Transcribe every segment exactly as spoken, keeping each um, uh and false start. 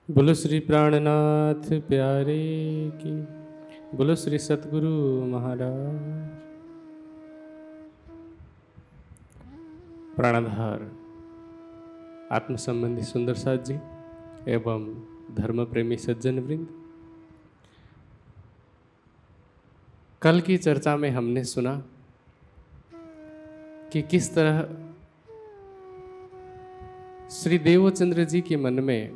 बोलो श्री प्राणनाथ प्यारे की, बोलो श्री सतगुरु महाराज। प्राणाधार आत्म संबंधी सुंदर साथ जी एवं धर्म प्रेमी सज्जन वृंद, कल की चर्चा में हमने सुना कि किस तरह श्री देवचंद्र जी के मन में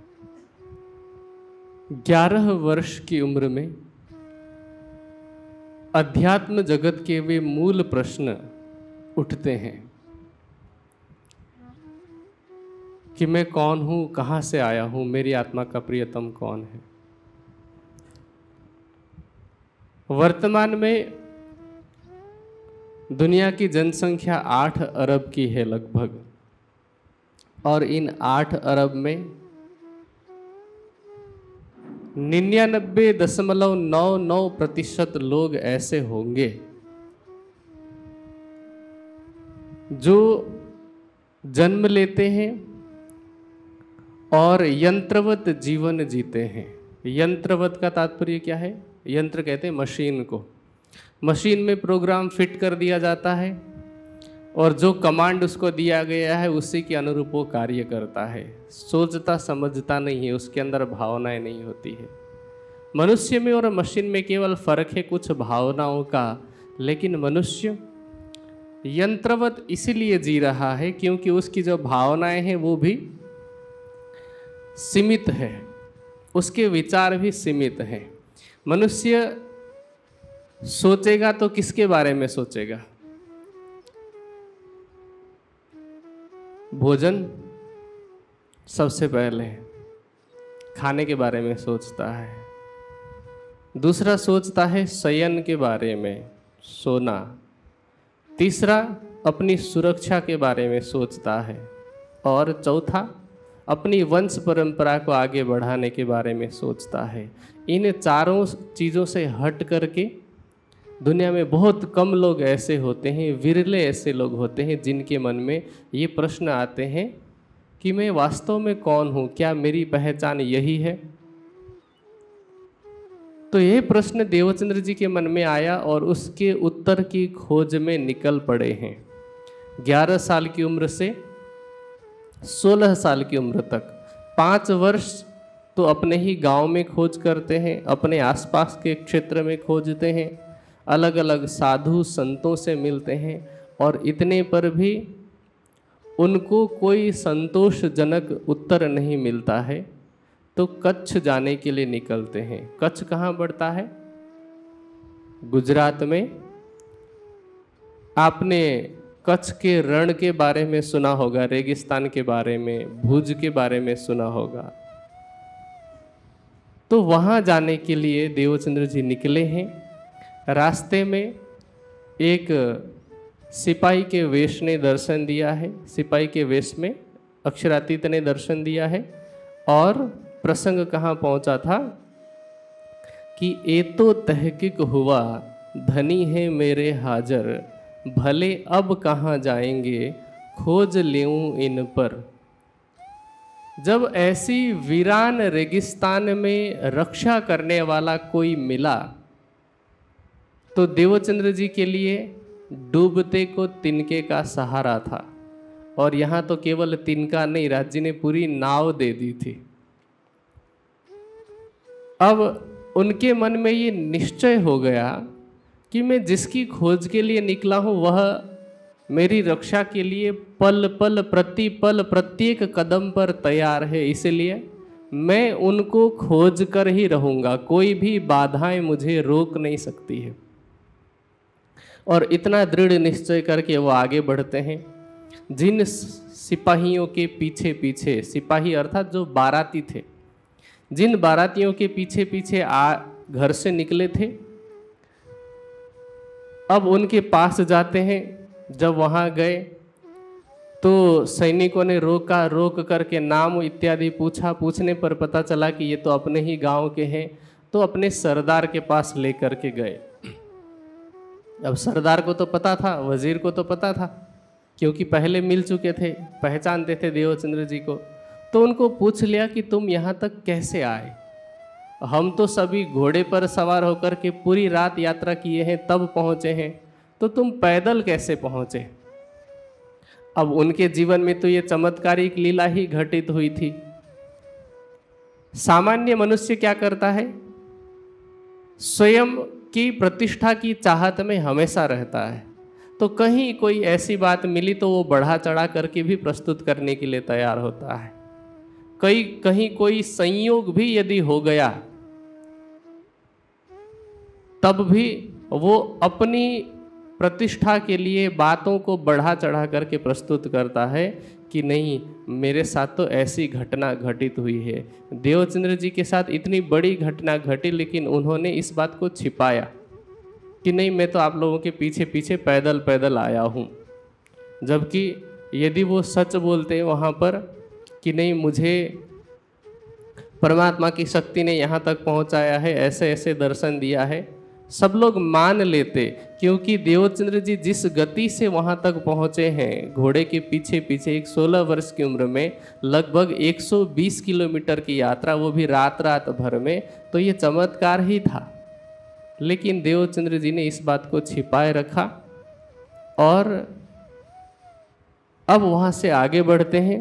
ग्यारह वर्ष की उम्र में अध्यात्म जगत के वे मूल प्रश्न उठते हैं कि मैं कौन हूं, कहां से आया हूं, मेरी आत्मा का प्रियतम कौन है। वर्तमान में दुनिया की जनसंख्या आठ अरब की है लगभग, और इन आठ अरब में निन्यानबे दशमलव नौ नौ प्रतिशत लोग ऐसे होंगे जो जन्म लेते हैं और यंत्रवत जीवन जीते हैं। यंत्रवत का तात्पर्य क्या है? यंत्र कहते हैं मशीन को। मशीन में प्रोग्राम फिट कर दिया जाता है और जो कमांड उसको दिया गया है उसी के अनुरूप वो कार्य करता है। सोचता समझता नहीं है, उसके अंदर भावनाएं नहीं होती है। मनुष्य में और मशीन में केवल फर्क है कुछ भावनाओं का, लेकिन मनुष्य यंत्रवत इसीलिए जी रहा है क्योंकि उसकी जो भावनाएं हैं वो भी सीमित है, उसके विचार भी सीमित हैं। मनुष्य सोचेगा तो किसके बारे में सोचेगा? भोजन सबसे पहले खाने के बारे में सोचता है, दूसरा सोचता है शयन के बारे में, सोना, तीसरा अपनी सुरक्षा के बारे में सोचता है, और चौथा अपनी वंश परंपरा को आगे बढ़ाने के बारे में सोचता है। इन चारों चीज़ों से हट करके दुनिया में बहुत कम लोग ऐसे होते हैं, विरले ऐसे लोग होते हैं जिनके मन में ये प्रश्न आते हैं कि मैं वास्तव में कौन हूँ, क्या मेरी पहचान यही है? तो ये प्रश्न देवचंद्र जी के मन में आया और उसके उत्तर की खोज में निकल पड़े हैं। ग्यारह साल की उम्र से सोलह साल की उम्र तक पाँच वर्ष तो अपने ही गांव में खोज करते हैं, अपने आसपास के क्षेत्र में खोजते हैं, अलग अलग साधु संतों से मिलते हैं, और इतने पर भी उनको कोई संतोषजनक उत्तर नहीं मिलता है तो कच्छ जाने के लिए निकलते हैं। कच्छ कहाँ पड़ता है? गुजरात में। आपने कच्छ के रण के बारे में सुना होगा, रेगिस्तान के बारे में, भुज के बारे में सुना होगा। तो वहाँ जाने के लिए देवचंद्र जी निकले हैं। रास्ते में एक सिपाही के वेश ने दर्शन दिया है, सिपाही के वेश में अक्षरातीत ने दर्शन दिया है, और प्रसंग कहाँ पहुँचा था कि ए तो तहकीक हुआ धनी है मेरे हाजर, भले अब कहाँ जाएंगे खोज लेऊं इन पर। जब ऐसी वीरान रेगिस्तान में रक्षा करने वाला कोई मिला तो देवचंद्र जी के लिए डूबते को तिनके का सहारा था, और यहाँ तो केवल तिनका नहीं, राज्य ने पूरी नाव दे दी थी। अब उनके मन में ये निश्चय हो गया कि मैं जिसकी खोज के लिए निकला हूँ वह मेरी रक्षा के लिए पल पल प्रति पल प्रत्येक कदम पर तैयार है, इसलिए मैं उनको खोज कर ही रहूँगा, कोई भी बाधाएं मुझे रोक नहीं सकती है। और इतना दृढ़ निश्चय करके वो आगे बढ़ते हैं। जिन सिपाहियों के पीछे पीछे, सिपाही अर्थात जो बाराती थे, जिन बारातियों के पीछे पीछे आ घर से निकले थे, अब उनके पास जाते हैं। जब वहाँ गए तो सैनिकों ने रोका, रोक करके नाम इत्यादि पूछा। पूछने पर पता चला कि ये तो अपने ही गांव के हैं, तो अपने सरदार के पास लेकर के गए। अब सरदार को तो पता था, वजीर को तो पता था, क्योंकि पहले मिल चुके थे, पहचानते थे देवचंद्र जी को। तो उनको पूछ लिया कि तुम यहाँ तक कैसे आए? हम तो सभी घोड़े पर सवार होकर के पूरी रात यात्रा किए हैं तब पहुँचे हैं, तो तुम पैदल कैसे पहुँचे? अब उनके जीवन में तो ये चमत्कारिक लीला ही घटित हुई थी। सामान्य मनुष्य क्या करता है? स्वयं की प्रतिष्ठा की चाहत में हमेशा रहता है, तो कहीं कोई ऐसी बात मिली तो वो बढ़ा चढ़ा करके भी प्रस्तुत करने के लिए तैयार होता है। कई कहीं कोई संयोग भी यदि हो गया तब भी वो अपनी प्रतिष्ठा के लिए बातों को बढ़ा चढ़ा करके प्रस्तुत करता है कि नहीं, मेरे साथ तो ऐसी घटना घटित हुई है। देवचंद्र जी के साथ इतनी बड़ी घटना घटी, लेकिन उन्होंने इस बात को छिपाया कि नहीं, मैं तो आप लोगों के पीछे पीछे पैदल पैदल आया हूँ। जबकि यदि वो सच बोलते वहाँ पर कि नहीं, मुझे परमात्मा की शक्ति ने यहाँ तक पहुँचाया है, ऐसे ऐसे दर्शन दिया है, सब लोग मान लेते। क्योंकि देवचंद्र जी जिस गति से वहाँ तक पहुँचे हैं घोड़े के पीछे पीछे, एक सोलह वर्ष की उम्र में लगभग एक सौ बीस किलोमीटर की यात्रा, वो भी रात रात भर में, तो ये चमत्कार ही था। लेकिन देवचंद्र जी ने इस बात को छिपाए रखा। और अब वहाँ से आगे बढ़ते हैं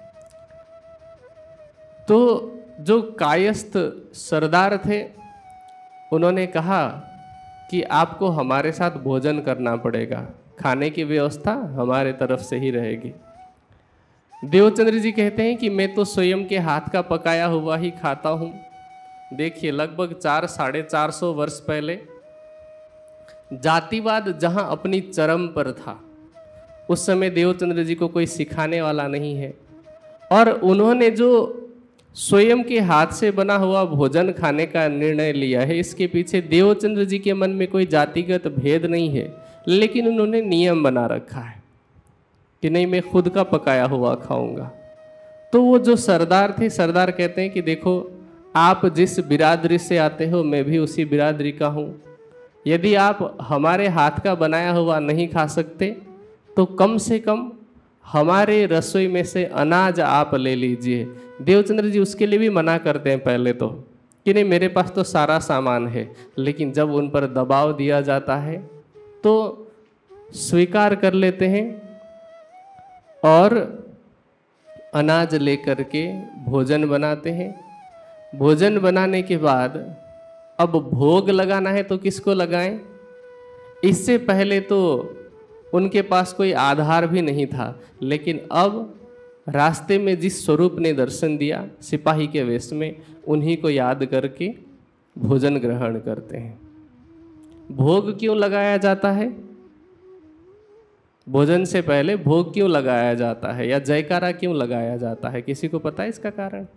तो जो कायस्थ सरदार थे उन्होंने कहा कि आपको हमारे साथ भोजन करना पड़ेगा, खाने की व्यवस्था हमारे तरफ से ही रहेगी। देवचंद्र जी कहते हैं कि मैं तो स्वयं के हाथ का पकाया हुआ ही खाता हूँ। देखिए, लगभग चार साढ़े चार सौ वर्ष पहले जातिवाद जहाँ अपनी चरम पर था, उस समय देवचंद्र जी को कोई सिखाने वाला नहीं है, और उन्होंने जो स्वयं के हाथ से बना हुआ भोजन खाने का निर्णय लिया है, इसके पीछे देवचंद्र जी के मन में कोई जातिगत भेद नहीं है, लेकिन उन्होंने नियम बना रखा है कि नहीं, मैं खुद का पकाया हुआ खाऊंगा। तो वो जो सरदार थे, सरदार कहते हैं कि देखो, आप जिस बिरादरी से आते हो मैं भी उसी बिरादरी का हूँ। यदि आप हमारे हाथ का बनाया हुआ नहीं खा सकते तो कम से कम हमारे रसोई में से अनाज आप ले लीजिए। देवचंद्र जी उसके लिए भी मना करते हैं पहले तो कि नहीं, मेरे पास तो सारा सामान है, लेकिन जब उन पर दबाव दिया जाता है तो स्वीकार कर लेते हैं और अनाज लेकर के भोजन बनाते हैं। भोजन बनाने के बाद अब भोग लगाना है तो किसको लगाएं? इससे पहले तो उनके पास कोई आधार भी नहीं था, लेकिन अब रास्ते में जिस स्वरूप ने दर्शन दिया सिपाही के वेश में, उन्हीं को याद करके भोजन ग्रहण करते हैं। भोग क्यों लगाया जाता है? भोजन से पहले भोग क्यों लगाया जाता है या जयकारा क्यों लगाया जाता है? किसी को पता है इसका कारण?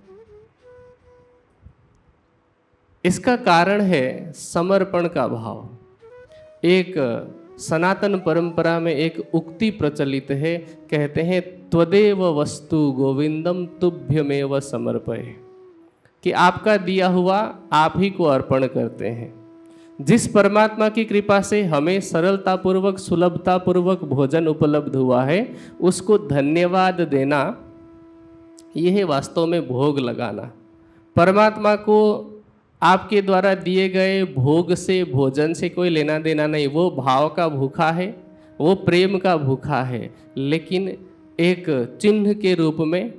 इसका कारण है समर्पण का भाव। एक सनातन परंपरा में एक उक्ति प्रचलित है, कहते हैं त्वदेव वस्तु गोविंदम तुभ्यमेव समर्पये, कि आपका दिया हुआ आप ही को अर्पण करते हैं। जिस परमात्मा की कृपा से हमें सरलतापूर्वक सुलभतापूर्वक भोजन उपलब्ध हुआ है, उसको धन्यवाद देना, यह है वास्तव में भोग लगाना। परमात्मा को आपके द्वारा दिए गए भोग से, भोजन से कोई लेना देना नहीं। वो भाव का भूखा है, वो प्रेम का भूखा है, लेकिन एक चिन्ह के रूप में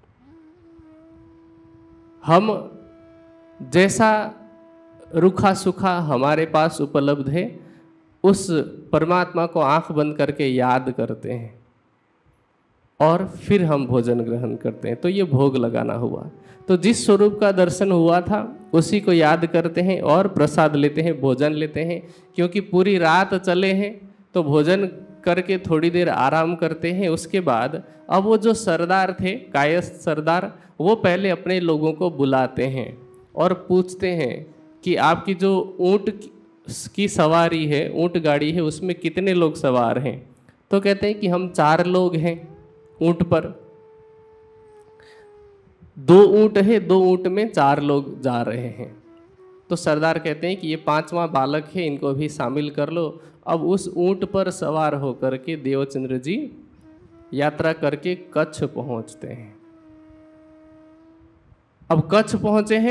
हम जैसा रूखा सूखा हमारे पास उपलब्ध है, उस परमात्मा को आंख बंद करके याद करते हैं और फिर हम भोजन ग्रहण करते हैं। तो ये भोग लगाना हुआ। तो जिस स्वरूप का दर्शन हुआ था उसी को याद करते हैं और प्रसाद लेते हैं, भोजन लेते हैं। क्योंकि पूरी रात चले हैं तो भोजन करके थोड़ी देर आराम करते हैं। उसके बाद अब वो जो सरदार थे, कायस्थ सरदार, वो पहले अपने लोगों को बुलाते हैं और पूछते हैं कि आपकी जो ऊँट की सवारी है, ऊँट गाड़ी है, उसमें कितने लोग सवार हैं? तो कहते हैं कि हम चार लोग हैं ऊँट पर। दो ऊँट है, दो ऊँट में चार लोग जा रहे हैं। तो सरदार कहते हैं कि ये पांचवा बालक है, इनको भी शामिल कर लो। अब उस ऊँट पर सवार होकर के देवचंद्र जी यात्रा करके कच्छ पहुंचते हैं। अब कच्छ पहुंचे हैं,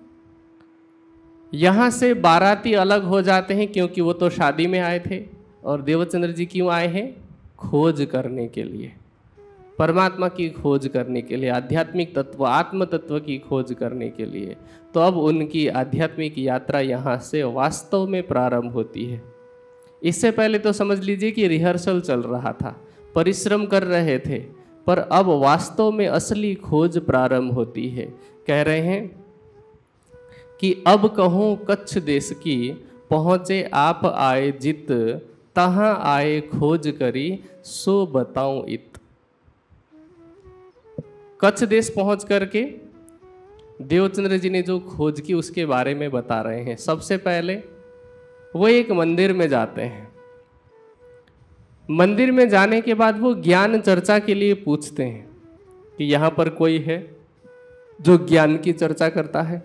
यहाँ से बाराती अलग हो जाते हैं क्योंकि वो तो शादी में आए थे, और देवचंद्र जी क्यों आए हैं? खोज करने के लिए, परमात्मा की खोज करने के लिए, आध्यात्मिक तत्व, आत्म तत्व की खोज करने के लिए। तो अब उनकी आध्यात्मिक यात्रा यहाँ से वास्तव में प्रारंभ होती है। इससे पहले तो समझ लीजिए कि रिहर्सल चल रहा था, परिश्रम कर रहे थे, पर अब वास्तव में असली खोज प्रारंभ होती है। कह रहे हैं कि अब कहूँ कच्छ देश की, पहुँचे आप आए जित, तहाँ आए खोज करी, सो बताऊं इत। कच्छ देश पहुंच करके देवचंद्र जी ने जो खोज की उसके बारे में बता रहे हैं। सबसे पहले वो एक मंदिर में जाते हैं। मंदिर में जाने के बाद वो ज्ञान चर्चा के लिए पूछते हैं कि यहाँ पर कोई है जो ज्ञान की चर्चा करता है।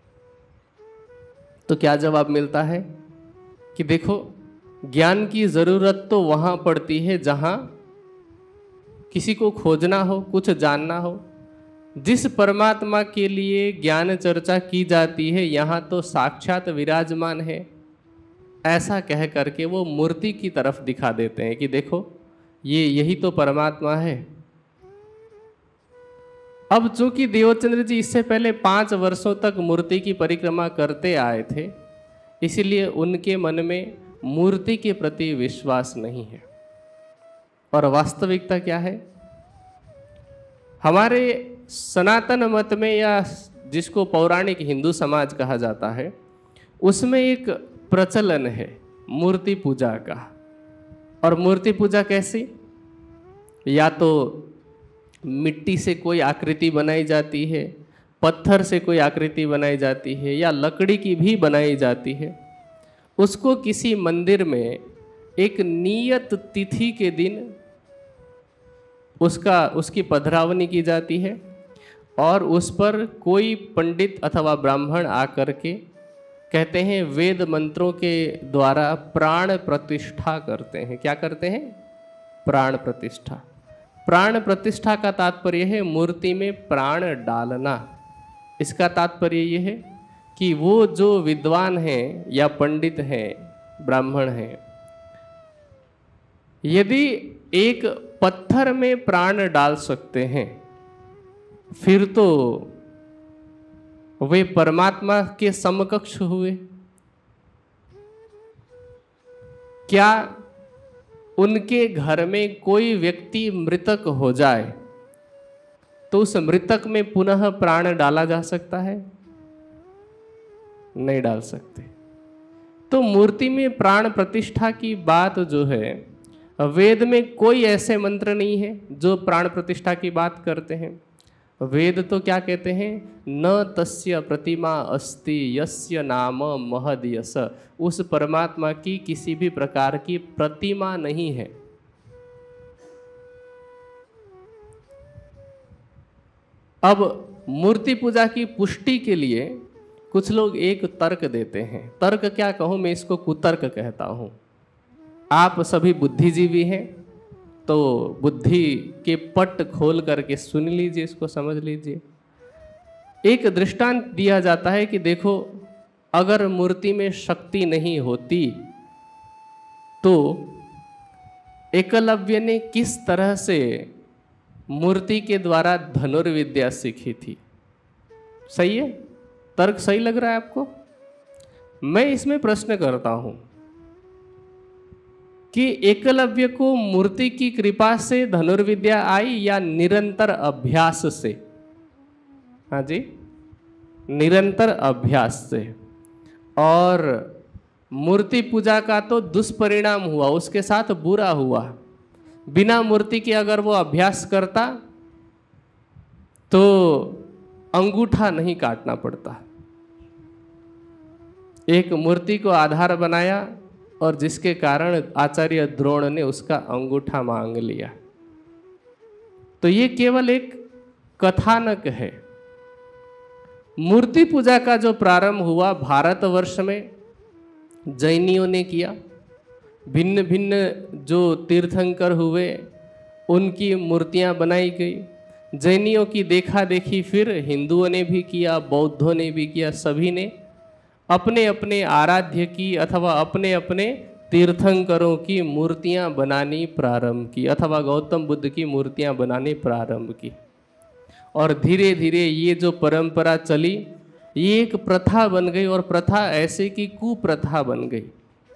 तो क्या जवाब मिलता है कि देखो, ज्ञान की ज़रूरत तो वहाँ पड़ती है जहाँ किसी को खोजना हो, कुछ जानना हो। जिस परमात्मा के लिए ज्ञान चर्चा की जाती है यहाँ तो साक्षात विराजमान है, ऐसा कह करके वो मूर्ति की तरफ दिखा देते हैं कि देखो ये यही तो परमात्मा है। अब चूंकि देवचंद्र जी इससे पहले पाँच वर्षों तक मूर्ति की परिक्रमा करते आए थे, इसलिए उनके मन में मूर्ति के प्रति विश्वास नहीं है। और वास्तविकता क्या है? हमारे सनातन मत में, या जिसको पौराणिक हिंदू समाज कहा जाता है, उसमें एक प्रचलन है मूर्ति पूजा का। और मूर्ति पूजा कैसी? या तो मिट्टी से कोई आकृति बनाई जाती है, पत्थर से कोई आकृति बनाई जाती है, या लकड़ी की भी बनाई जाती है। उसको किसी मंदिर में एक नियत तिथि के दिन उसका उसकी पधरावनी की जाती है, और उस पर कोई पंडित अथवा ब्राह्मण आकर के कहते हैं वेद मंत्रों के द्वारा प्राण प्रतिष्ठा करते हैं। क्या करते हैं? प्राण प्रतिष्ठा। प्राण प्रतिष्ठा का तात्पर्य है मूर्ति में प्राण डालना। इसका तात्पर्य ये है कि वो जो विद्वान हैं या पंडित हैं, ब्राह्मण हैं, यदि एक पत्थर में प्राण डाल सकते हैं, फिर तो वे परमात्मा के समकक्ष हुए। क्या उनके घर में कोई व्यक्ति मृतक हो जाए तो उस मृतक में पुनः प्राण डाला जा सकता है? नहीं डाल सकते। तो मूर्ति में प्राण प्रतिष्ठा की बात जो है, वेद में कोई ऐसे मंत्र नहीं है जो प्राण प्रतिष्ठा की बात करते हैं। वेद तो क्या कहते हैं? न तस्य प्रतिमा अस्ति यस्य नाम महद यश। उस परमात्मा की किसी भी प्रकार की प्रतिमा नहीं है। अब मूर्ति पूजा की पुष्टि के लिए कुछ लोग एक तर्क देते हैं। तर्क क्या कहूँ, मैं इसको कुतर्क कहता हूँ। आप सभी बुद्धिजीवी हैं तो बुद्धि के पट खोल करके सुन लीजिए, इसको समझ लीजिए। एक दृष्टांत दिया जाता है कि देखो, अगर मूर्ति में शक्ति नहीं होती तो एकलव्य ने किस तरह से मूर्ति के द्वारा धनुर्विद्या सीखी थी? सही है? तर्क सही लग रहा है आपको? मैं इसमें प्रश्न करता हूं कि एकलव्य को मूर्ति की कृपा से धनुर्विद्या आई या निरंतर अभ्यास से? हाँ जी, निरंतर अभ्यास से। और मूर्ति पूजा का तो दुष्परिणाम हुआ, उसके साथ बुरा हुआ। बिना मूर्ति के अगर वो अभ्यास करता तो अंगूठा नहीं काटना पड़ता। एक मूर्ति को आधार बनाया और जिसके कारण आचार्य द्रोण ने उसका अंगूठा मांग लिया। तो ये केवल एक कथानक है। मूर्ति पूजा का जो प्रारंभ हुआ भारतवर्ष में जैनियों ने किया। भिन्न भिन्न जो तीर्थंकर हुए उनकी मूर्तियां बनाई गई। जैनियों की देखा देखी फिर हिंदुओं ने भी किया, बौद्धों ने भी किया, सभी ने अपने अपने आराध्य की अथवा अपने अपने तीर्थंकरों की मूर्तियां बनानी प्रारंभ की अथवा गौतम बुद्ध की मूर्तियां बनानी प्रारंभ की। और धीरे धीरे ये जो परंपरा चली ये एक प्रथा बन गई और प्रथा ऐसे की कुप्रथा बन गई।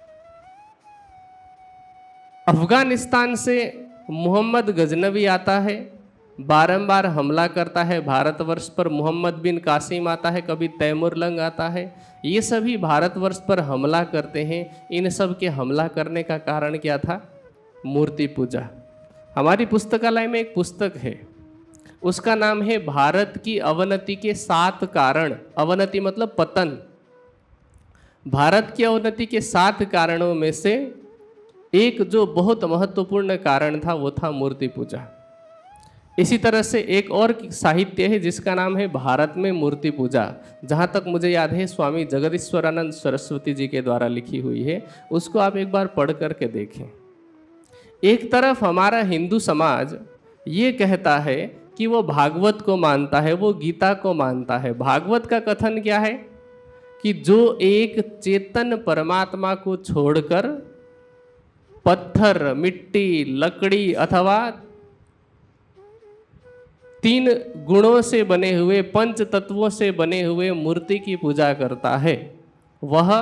अफगानिस्तान से मोहम्मद गजनवी आता है, बारंबार हमला करता है भारतवर्ष पर। मोहम्मद बिन कासिम आता है, कभी तैमुरलंग आता है, ये सभी भारतवर्ष पर हमला करते हैं। इन सब के हमला करने का कारण क्या था? मूर्ति पूजा। हमारी पुस्तकालय में एक पुस्तक है, उसका नाम है भारत की अवनति के सात कारण। अवनति मतलब पतन। भारत की अवनति के सात कारणों में से एक जो बहुत महत्वपूर्ण कारण था वो था मूर्ति पूजा। इसी तरह से एक और साहित्य है जिसका नाम है भारत में मूर्ति पूजा, जहाँ तक मुझे याद है स्वामी जगदीश्वरानंद सरस्वती जी के द्वारा लिखी हुई है। उसको आप एक बार पढ़ करके देखें। एक तरफ हमारा हिंदू समाज ये कहता है कि वो भागवत को मानता है, वो गीता को मानता है। भागवत का कथन क्या है कि जो एक चेतन परमात्मा को छोड़कर पत्थर, मिट्टी, लकड़ी अथवा तीन गुणों से बने हुए, पंच तत्वों से बने हुए मूर्ति की पूजा करता है, वह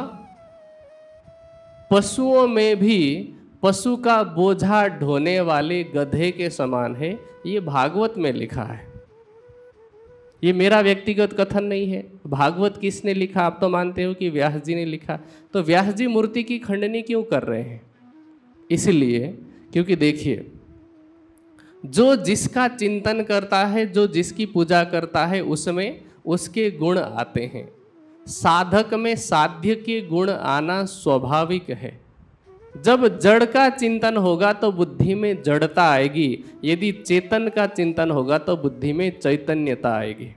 पशुओं में भी पशु का बोझा ढोने वाले गधे के समान है। ये भागवत में लिखा है। ये मेरा व्यक्तिगत कथन नहीं है। भागवत किसने लिखा? आप तो मानते हो कि व्यास जी ने लिखा। तो व्यास जी मूर्ति की खंडनी क्यों कर रहे हैं? इसलिए क्योंकि देखिए, जो जिसका चिंतन करता है, जो जिसकी पूजा करता है, उसमें उसके गुण आते हैं। साधक में साध्य के गुण आना स्वाभाविक है। जब जड़ का चिंतन होगा तो बुद्धि में जड़ता आएगी, यदि चेतन का चिंतन होगा तो बुद्धि में चैतन्यता आएगी।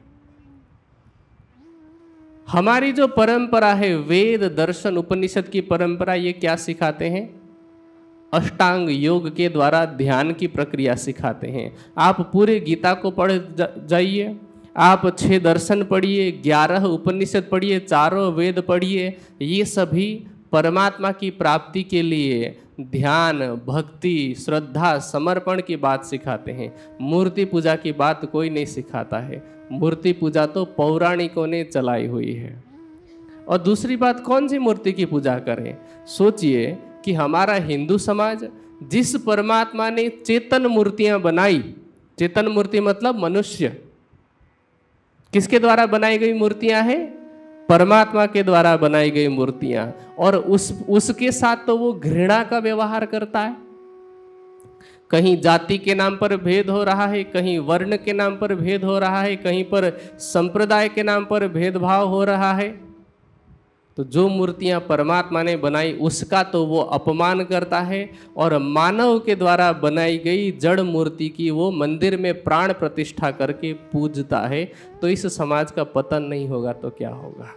हमारी जो परंपरा है, वेद, दर्शन, उपनिषद की परंपरा, ये क्या सिखाते हैं? अष्टांग योग के द्वारा ध्यान की प्रक्रिया सिखाते हैं। आप पूरे गीता को पढ़ जाइए, आप छह दर्शन पढ़िए, ग्यारह उपनिषद पढ़िए, चारों वेद पढ़िए, ये सभी परमात्मा की प्राप्ति के लिए ध्यान, भक्ति, श्रद्धा, समर्पण की बात सिखाते हैं। मूर्ति पूजा की बात कोई नहीं सिखाता है। मूर्ति पूजा तो पौराणिकों ने चलाई हुई है। और दूसरी बात, कौन सी मूर्ति की पूजा करें? सोचिए कि हमारा हिंदू समाज जिस परमात्मा ने चेतन मूर्तियां बनाई, चेतन मूर्ति मतलब मनुष्य, किसके द्वारा बनाई गई मूर्तियां हैं? परमात्मा के द्वारा बनाई गई मूर्तियां। और उस उसके साथ तो वो घृणा का व्यवहार करता है। कहीं जाति के नाम पर भेद हो रहा है, कहीं वर्ण के नाम पर भेद हो रहा है, कहीं पर संप्रदाय के नाम पर भेदभाव हो रहा है। तो जो मूर्तियां परमात्मा ने बनाई उसका तो वो अपमान करता है, और मानव के द्वारा बनाई गई जड़ मूर्ति की वो मंदिर में प्राण प्रतिष्ठा करके पूजता है। तो इस समाज का पतन नहीं होगा तो क्या होगा?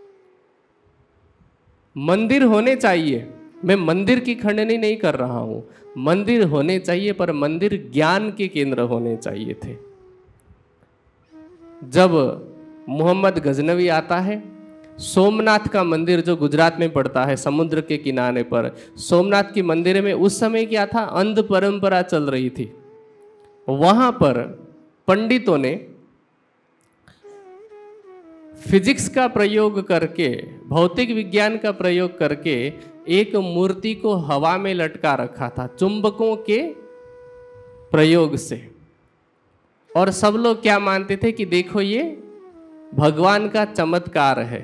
मंदिर होने चाहिए। मैं मंदिर की खंडनी नहीं कर रहा हूं, मंदिर होने चाहिए, पर मंदिर ज्ञान के केंद्र होने चाहिए थे। जब मोहम्मद गजनवी आता है, सोमनाथ का मंदिर जो गुजरात में पड़ता है, समुद्र के किनारे पर, सोमनाथ की मंदिर में उस समय क्या था? अंध परंपरा चल रही थी। वहां पर पंडितों ने फिजिक्स का प्रयोग करके, भौतिक विज्ञान का प्रयोग करके एक मूर्ति को हवा में लटका रखा था चुंबकों के प्रयोग से। और सब लोग क्या मानते थे कि देखो ये भगवान का चमत्कार है।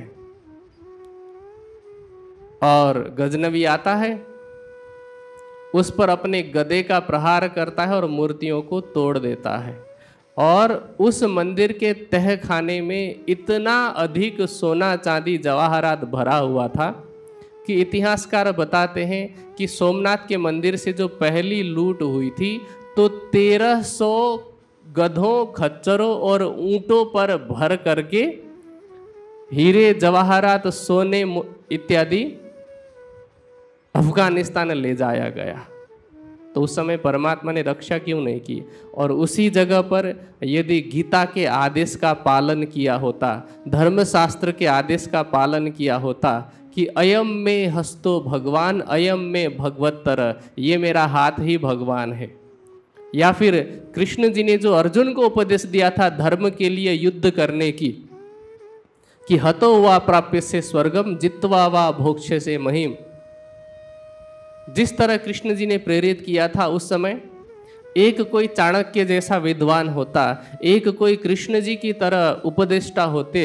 और गजनवी आता है, उस पर अपने गदे का प्रहार करता है और मूर्तियों को तोड़ देता है। और उस मंदिर के तह खाने में इतना अधिक सोना, चांदी, जवाहरात भरा हुआ था कि इतिहासकार बताते हैं कि सोमनाथ के मंदिर से जो पहली लूट हुई थी तो तेरह सौ गधों, खच्चरों और ऊंटों पर भर करके हीरे, जवाहरात, सोने इत्यादि अफगानिस्तान ले जाया गया। तो उस समय परमात्मा ने रक्षा क्यों नहीं की? और उसी जगह पर यदि गीता के आदेश का पालन किया होता, धर्मशास्त्र के आदेश का पालन किया होता कि अयम में हस्तो भगवान अयम में भगवत्तर, ये मेरा हाथ ही भगवान है, या फिर कृष्ण जी ने जो अर्जुन को उपदेश दिया था धर्म के लिए युद्ध करने की, कि हतो वा प्राप्य से स्वर्गम जित्वा वा भोक्ष्य से महिम, जिस तरह कृष्ण जी ने प्रेरित किया था, उस समय एक कोई चाणक्य जैसा विद्वान होता, एक कोई कृष्ण जी की तरह उपदेष्टा होते,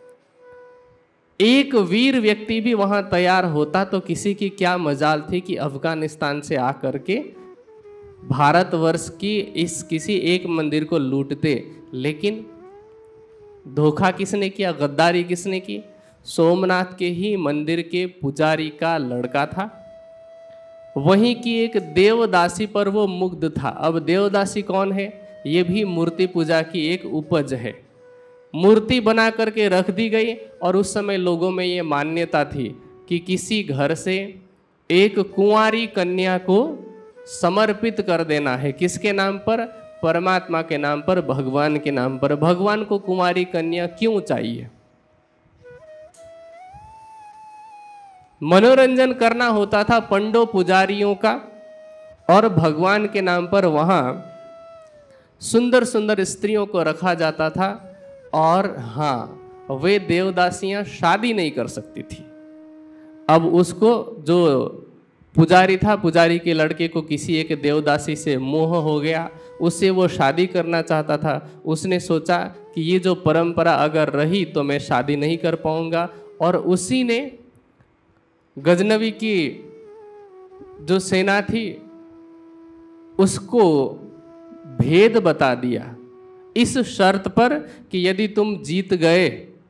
एक वीर व्यक्ति भी वहां तैयार होता, तो किसी की क्या मजाल थी कि अफगानिस्तान से आकर के भारतवर्ष की इस किसी एक मंदिर को लूटते। लेकिन धोखा किसने किया, गद्दारी किसने की? सोमनाथ के ही मंदिर के पुजारी का लड़का था, वहीं की एक देवदासी पर वो मुग्ध था। अब देवदासी कौन है? ये भी मूर्ति पूजा की एक उपज है। मूर्ति बना करके रख दी गई और उस समय लोगों में ये मान्यता थी कि किसी घर से एक कुंवारी कन्या को समर्पित कर देना है। किसके नाम पर? परमात्मा के नाम पर, भगवान के नाम पर। भगवान को कुंवारी कन्या क्यों चाहिए? मनोरंजन करना होता था पंडो पुजारियों का, और भगवान के नाम पर वहां सुंदर सुंदर स्त्रियों को रखा जाता था। और हाँ, वे देवदासियां शादी नहीं कर सकती थी। अब उसको, जो पुजारी था, पुजारी के लड़के को किसी एक देवदासी से मोह हो गया, उससे वो शादी करना चाहता था। उसने सोचा कि ये जो परंपरा अगर रही तो मैं शादी नहीं कर पाऊंगा, और उसी ने गजनवी की जो सेना थी उसको भेद बता दिया, इस शर्त पर कि यदि तुम जीत गए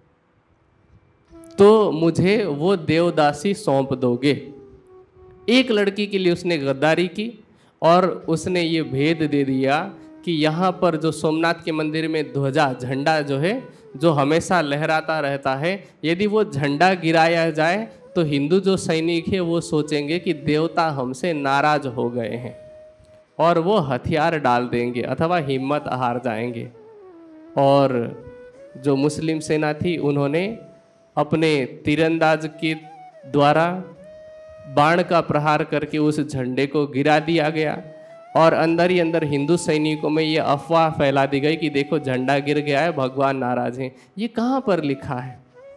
तो मुझे वो देवदासी सौंप दोगे। एक लड़की के लिए उसने गद्दारी की और उसने ये भेद दे दिया कि यहाँ पर जो सोमनाथ के मंदिर में ध्वजा, झंडा जो है, जो हमेशा लहराता रहता है, यदि वो झंडा गिराया जाए तो हिंदू जो सैनिक है वो सोचेंगे कि देवता हमसे नाराज हो गए हैं और वो हथियार डाल देंगे अथवा हिम्मत हार जाएंगे। और जो मुस्लिम सेना थी उन्होंने अपने तीरंदाज के द्वारा बाण का प्रहार करके उस झंडे को गिरा दिया गया, और अंदर ही अंदर हिंदू सैनिकों में ये अफवाह फैला दी गई कि देखो झंडा गिर गया है, भगवान नाराज हैं। ये कहाँ पर लिखा है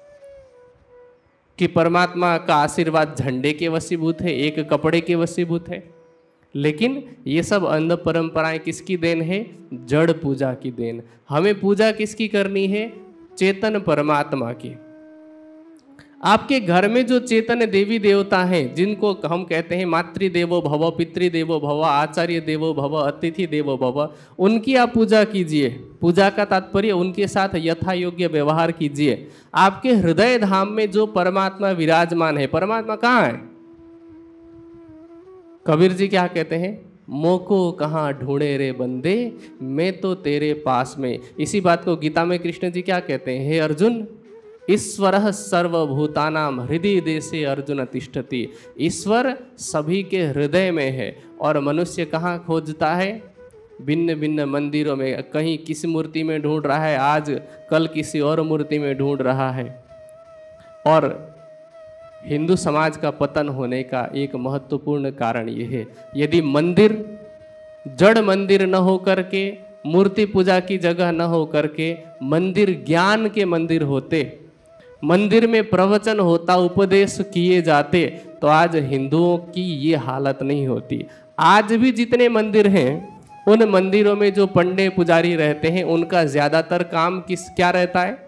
कि परमात्मा का आशीर्वाद झंडे के वशीभूत है, एक कपड़े के वशीभूत है? लेकिन ये सब अंध परंपराएं किसकी देन है? जड़ पूजा की देन। हमें पूजा किसकी करनी है? चेतन परमात्मा की। आपके घर में जो चेतन देवी देवता हैं, जिनको हम कहते हैं मातृदेवो भव, पितृदेवो भव, आचार्य देवो भव, अतिथि देवो भव, उनकी आप पूजा कीजिए। पूजा का तात्पर्य उनके साथ यथा योग्य व्यवहार कीजिए। आपके हृदय धाम में जो परमात्मा विराजमान है, परमात्मा कहाँ है? कबीर जी क्या कहते हैं? मोको कहाँ ढूंढे रे बंदे, मैं तो तेरे पास में। इसी बात को गीता में कृष्ण जी क्या कहते हैं? हे अर्जुन, ईश्वर सर्वभूतानाम हृदय देशे अर्जुन तिष्ठति। ईश्वर सभी के हृदय में है, और मनुष्य कहाँ खोजता है? भिन्न भिन्न मंदिरों में, कहीं किसी मूर्ति में ढूंढ रहा है, आज कल किसी और मूर्ति में ढूंढ रहा है। और हिंदू समाज का पतन होने का एक महत्वपूर्ण कारण ये है। यदि मंदिर जड़ मंदिर न हो करके, मूर्ति पूजा की जगह न हो करके मंदिर ज्ञान के मंदिर होते, मंदिर में प्रवचन होता, उपदेश किए जाते, तो आज हिंदुओं की ये हालत नहीं होती। आज भी जितने मंदिर हैं, उन मंदिरों में जो पंडे पुजारी रहते हैं, उनका ज़्यादातर काम किस क्या रहता है?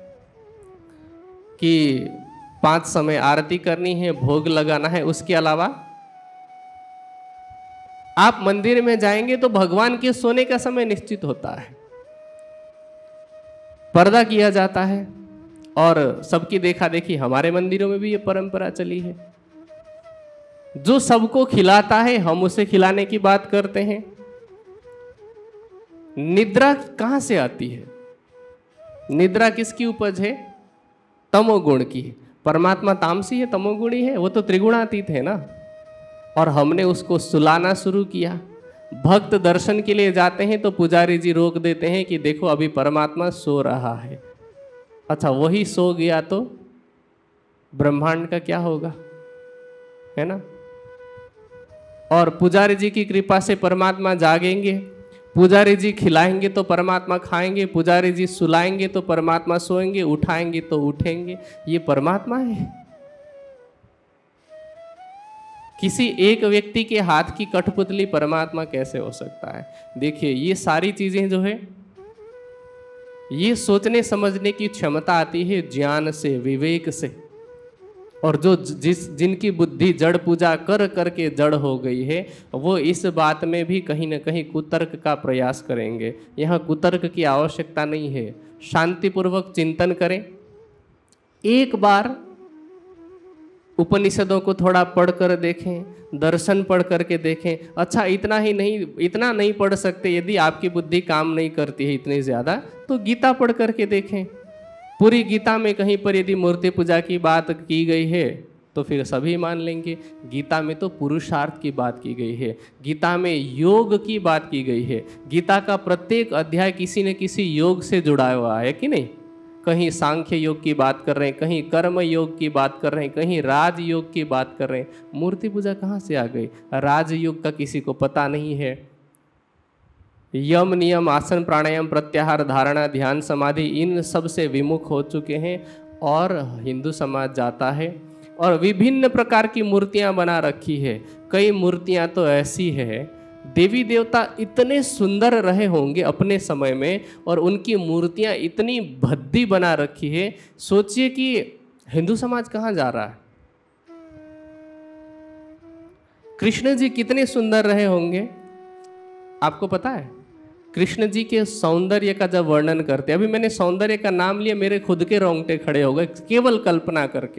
कि पांच समय आरती करनी है, भोग लगाना है। उसके अलावा आप मंदिर में जाएंगे तो भगवान के सोने का समय निश्चित होता है, पर्दा किया जाता है, और सबकी देखा देखी हमारे मंदिरों में भी ये परंपरा चली है। जो सबको खिलाता है हम उसे खिलाने की बात करते हैं। निद्रा कहां से आती है? निद्रा किसकी उपज है? तमोगुण की। परमात्मा तामसी है, तमोगुणी है? वो तो त्रिगुणातीत है ना। और हमने उसको सुलाना शुरू किया। भक्त दर्शन के लिए जाते हैं तो पुजारी जी रोक देते हैं कि देखो अभी परमात्मा सो रहा है। अच्छा, वही सो गया तो ब्रह्मांड का क्या होगा, है ना। और पुजारी जी की कृपा से परमात्मा जागेंगे, पुजारी जी खिलाएंगे तो परमात्मा खाएंगे, पुजारी जी सुलाएंगे तो परमात्मा सोएंगे, उठाएंगे तो उठेंगे। ये परमात्मा है। किसी एक व्यक्ति के हाथ की कठपुतली परमात्मा कैसे हो सकता है। देखिए, ये सारी चीजें जो है, ये सोचने समझने की क्षमता आती है ज्ञान से, विवेक से। और जो जिस जिनकी बुद्धि जड़ पूजा कर करके जड़ हो गई है, वो इस बात में भी कहीं ना कहीं कुतर्क का प्रयास करेंगे। यहाँ कुतर्क की आवश्यकता नहीं है। शांतिपूर्वक चिंतन करें, एक बार उपनिषदों को थोड़ा पढ़ कर देखें, दर्शन पढ़ करके देखें। अच्छा, इतना ही नहीं, इतना नहीं पढ़ सकते, यदि आपकी बुद्धि काम नहीं करती है इतनी ज़्यादा, तो गीता पढ़ करके देखें। पूरी गीता में कहीं पर यदि मूर्ति पूजा की बात की गई है तो फिर सभी मान लेंगे। गीता में तो पुरुषार्थ की बात की गई है, गीता में योग की बात की गई है। गीता का प्रत्येक अध्याय किसी न किसी योग से जुड़ा हुआ है कि नहीं। कहीं सांख्य योग की बात कर रहे हैं, कहीं कर्म योग की बात कर रहे हैं, कहीं राज योग की बात कर रहे हैं। मूर्ति पूजा कहाँ से आ गई? राज योग का किसी को पता नहीं है। यम नियम, आसन, प्राणायाम, प्रत्याहार, धारणा, ध्यान, समाधि, इन सब से विमुख हो चुके हैं और हिंदू समाज जाता है और विभिन्न प्रकार की मूर्तियां बना रखी है। कई मूर्तियां तो ऐसी है, देवी देवता इतने सुंदर रहे होंगे अपने समय में और उनकी मूर्तियां इतनी भद्दी बना रखी है। सोचिए कि हिंदू समाज कहाँ जा रहा है। कृष्ण जी कितने सुंदर रहे होंगे, आपको पता है? कृष्ण जी के सौंदर्य का जब वर्णन करते, अभी मैंने सौंदर्य का नाम लिया, मेरे खुद के रोंगटे खड़े हो गए केवल कल्पना करके।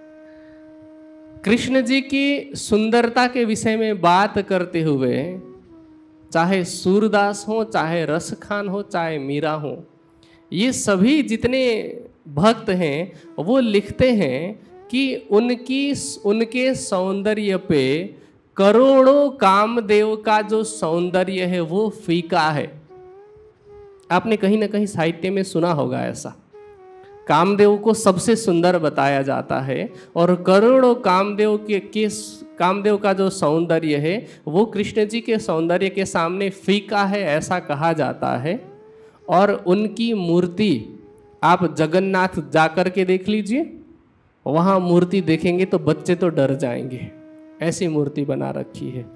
कृष्ण जी की सुंदरता के विषय में बात करते हुए, चाहे सूरदास हो, चाहे रसखान हो, चाहे मीरा हो, ये सभी जितने भक्त हैं वो लिखते हैं कि उनकी उनके सौंदर्य पे करोड़ों कामदेव का जो सौंदर्य है वो फीका है। आपने कहीं ना कहीं साहित्य में सुना होगा ऐसा। कामदेव को सबसे सुंदर बताया जाता है और करोड़ों कामदेव के, के कामदेव का जो सौंदर्य है वो कृष्ण जी के सौंदर्य के सामने फीका है, ऐसा कहा जाता है। और उनकी मूर्ति आप जगन्नाथ जाकर के देख लीजिए, वहाँ मूर्ति देखेंगे तो बच्चे तो डर जाएंगे, ऐसी मूर्ति बना रखी है।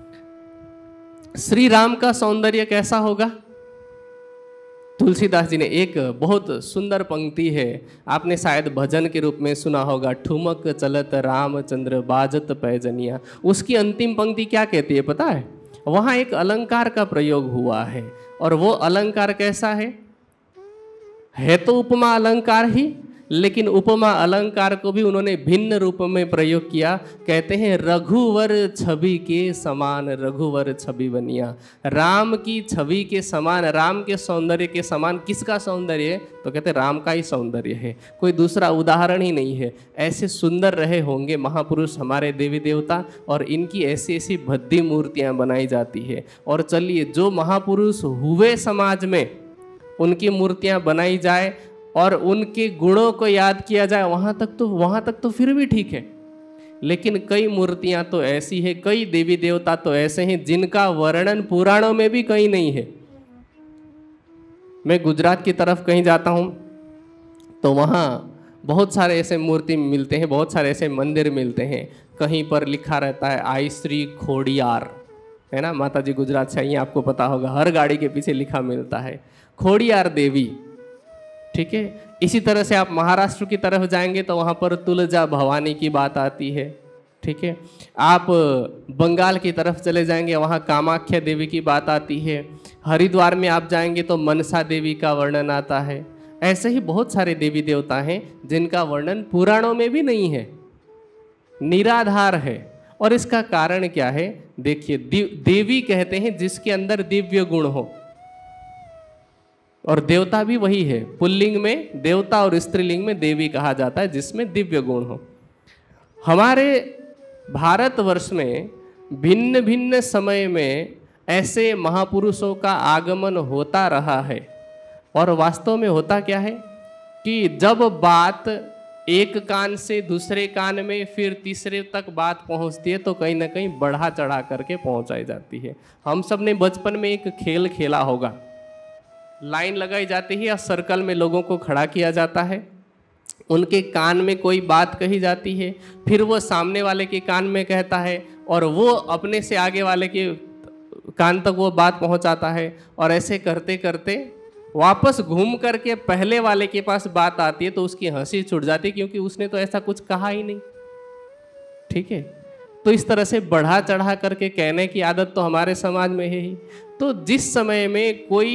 श्री राम का सौंदर्य कैसा होगा? तुलसीदास जी ने एक बहुत सुंदर पंक्ति है, आपने शायद भजन के रूप में सुना होगा, ठुमक चलत रामचंद्र बाजत पैजनिया। उसकी अंतिम पंक्ति क्या कहती है पता है? वहाँ एक अलंकार का प्रयोग हुआ है और वो अलंकार कैसा है? है तो उपमा अलंकार ही, लेकिन उपमा अलंकार को भी उन्होंने भिन्न रूप में प्रयोग किया। कहते हैं रघुवर छवि के समान, रघुवर छवि बनिया। राम की छवि के समान, राम के सौंदर्य के समान किसका सौंदर्य है? तो कहते हैं राम का ही सौंदर्य है, कोई दूसरा उदाहरण ही नहीं है। ऐसे सुंदर रहे होंगे महापुरुष हमारे देवी देवता और इनकी ऐसी ऐसी भद्दी मूर्तियाँ बनाई जाती है। और चलिए, जो महापुरुष हुए समाज में उनकी मूर्तियाँ बनाई जाए और उनके गुणों को याद किया जाए, वहाँ तक तो वहाँ तक तो फिर भी ठीक है। लेकिन कई मूर्तियाँ तो ऐसी है, कई देवी देवता तो ऐसे हैं जिनका वर्णन पुराणों में भी कहीं नहीं है। मैं गुजरात की तरफ कहीं जाता हूँ तो वहाँ बहुत सारे ऐसे मूर्ति मिलते हैं, बहुत सारे ऐसे मंदिर मिलते हैं। कहीं पर लिखा रहता है आई श्री खोड़ियार, है ना, माता जी गुजरात से आई हैं, आपको पता होगा, हर गाड़ी के पीछे लिखा मिलता है खोड़ियार देवी। ठीक है। इसी तरह से आप महाराष्ट्र की तरफ जाएंगे तो वहाँ पर तुलजा भवानी की बात आती है। ठीक है। आप बंगाल की तरफ चले जाएंगे, वहाँ कामाख्या देवी की बात आती है। हरिद्वार में आप जाएंगे तो मनसा देवी का वर्णन आता है। ऐसे ही बहुत सारे देवी देवता हैं जिनका वर्णन पुराणों में भी नहीं है, निराधार है। और इसका कारण क्या है? देखिए, देवी कहते हैं जिसके अंदर दिव्य गुण हो, और देवता भी वही है। पुल्लिंग में देवता और स्त्रीलिंग में देवी कहा जाता है जिसमें दिव्य गुण हो। हमारे भारतवर्ष में भिन्न भिन्न समय में ऐसे महापुरुषों का आगमन होता रहा है। और वास्तव में होता क्या है कि जब बात एक कान से दूसरे कान में फिर तीसरे तक बात पहुंचती है तो कहीं ना कहीं बढ़ा चढ़ा करके पहुंचाई जाती है। हम सब ने बचपन में एक खेल खेला होगा, लाइन लगाई जाती है या सर्कल में लोगों को खड़ा किया जाता है, उनके कान में कोई बात कही जाती है, फिर वो सामने वाले के कान में कहता है और वो अपने से आगे वाले के कान तक वो बात पहुंचाता है, और ऐसे करते करते वापस घूम करके पहले वाले के पास बात आती है तो उसकी हंसी छूट जाती है, क्योंकि उसने तो ऐसा कुछ कहा ही नहीं। ठीक है, तो इस तरह से बढ़ा चढ़ा करके कहने की आदत तो हमारे समाज में है ही। तो जिस समय में कोई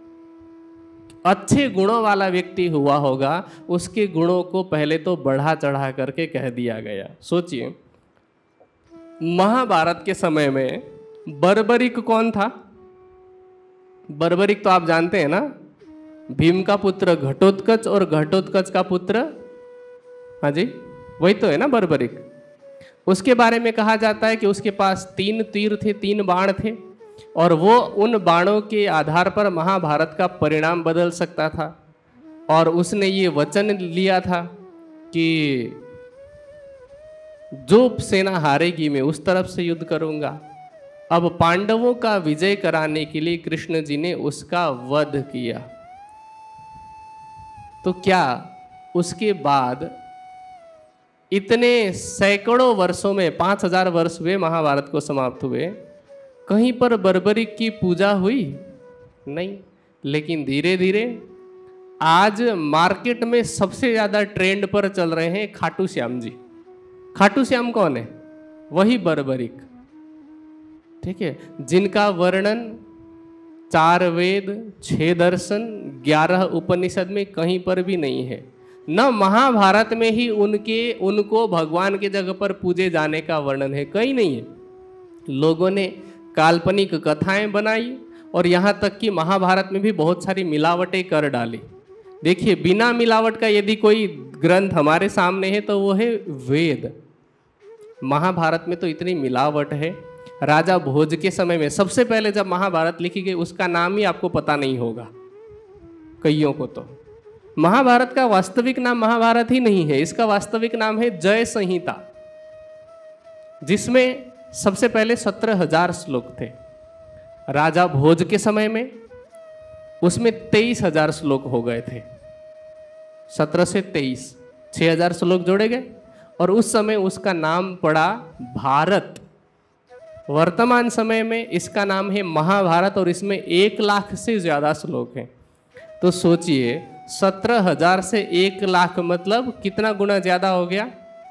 अच्छे गुणों वाला व्यक्ति हुआ होगा, उसके गुणों को पहले तो बढ़ा चढ़ा करके कह दिया गया। सोचिए, महाभारत के समय में बर्बरिक कौन था? बर्बरिक तो आप जानते हैं ना, भीम का पुत्र घटोत्कच और घटोत्कच का पुत्र, हाँ जी वही तो है ना बर्बरिक। उसके बारे में कहा जाता है कि उसके पास तीन तीर थे, तीन बाण थे, और वो उन बाणों के आधार पर महाभारत का परिणाम बदल सकता था। और उसने ये वचन लिया था कि जो सेना हारेगी मैं उस तरफ से युद्ध करूंगा। अब पांडवों का विजय कराने के लिए कृष्ण जी ने उसका वध किया। तो क्या उसके बाद इतने सैकड़ों वर्षों में, पांच हजार वर्ष हुए महाभारत को समाप्त हुए, कहीं पर बर्बरिक की पूजा हुई? नहीं। लेकिन धीरे धीरे आज मार्केट में सबसे ज्यादा ट्रेंड पर चल रहे हैं खाटू श्याम जी। खाटू श्याम कौन है? वही बर्बरिक। ठीक है, जिनका वर्णन चार वेद, छह दर्शन, ग्यारह उपनिषद में कहीं पर भी नहीं है। न महाभारत में ही उनके उनको भगवान के जगह पर पूजे जाने का वर्णन है, कहीं नहीं है। लोगों ने काल्पनिक कथाएं बनाई और यहाँ तक कि महाभारत में भी बहुत सारी मिलावटें कर डाली। देखिए, बिना मिलावट का यदि कोई ग्रंथ हमारे सामने है तो वो है वेद। महाभारत में तो इतनी मिलावट है। राजा भोज के समय में सबसे पहले जब महाभारत लिखी गई उसका नाम ही आपको पता नहीं होगा कईयों को। तो महाभारत का वास्तविक नाम महाभारत ही नहीं है, इसका वास्तविक नाम है जय संहिता, जिसमें सबसे पहले सत्रह हजार श्लोक थे। राजा भोज के समय में उसमें तेईस हजार श्लोक हो गए थे। सत्रह से तेईस, छह हजार श्लोक जोड़े गए और उस समय उसका नाम पड़ा भारत। वर्तमान समय में इसका नाम है महाभारत और इसमें एक लाख से ज्यादा श्लोक हैं। तो सोचिए, सत्रह हजार से एक लाख मतलब कितना गुना ज्यादा हो गया?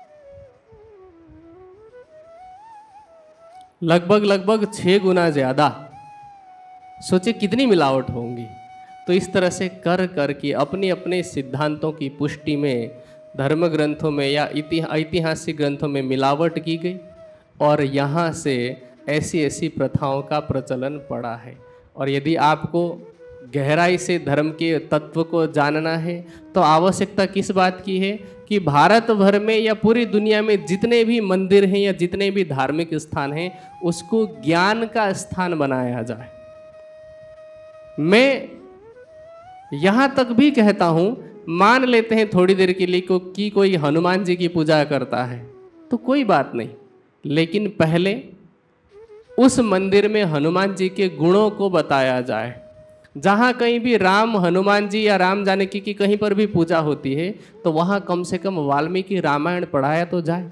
लगभग लगभग छह गुना ज्यादा। सोचिए कितनी मिलावट होंगी। तो इस तरह से कर कर के अपने अपने सिद्धांतों की पुष्टि में धर्म ग्रंथों में या ऐतिहासिक ग्रंथों में मिलावट की गई और यहाँ से ऐसी ऐसी प्रथाओं का प्रचलन पड़ा है। और यदि आपको गहराई से धर्म के तत्व को जानना है तो आवश्यकता किस बात की है कि भारत भर में या पूरी दुनिया में जितने भी मंदिर हैं या जितने भी धार्मिक स्थान हैं उसको ज्ञान का स्थान बनाया जाए। मैं यहाँ तक भी कहता हूँ, मान लेते हैं थोड़ी देर के लिए को कि कोई हनुमान जी की पूजा करता है तो कोई बात नहीं, लेकिन पहले उस मंदिर में हनुमान जी के गुणों को बताया जाए। जहाँ कहीं भी राम हनुमान जी या राम जानकी की कहीं पर भी पूजा होती है तो वहाँ कम से कम वाल्मीकि रामायण पढ़ाया तो जाए।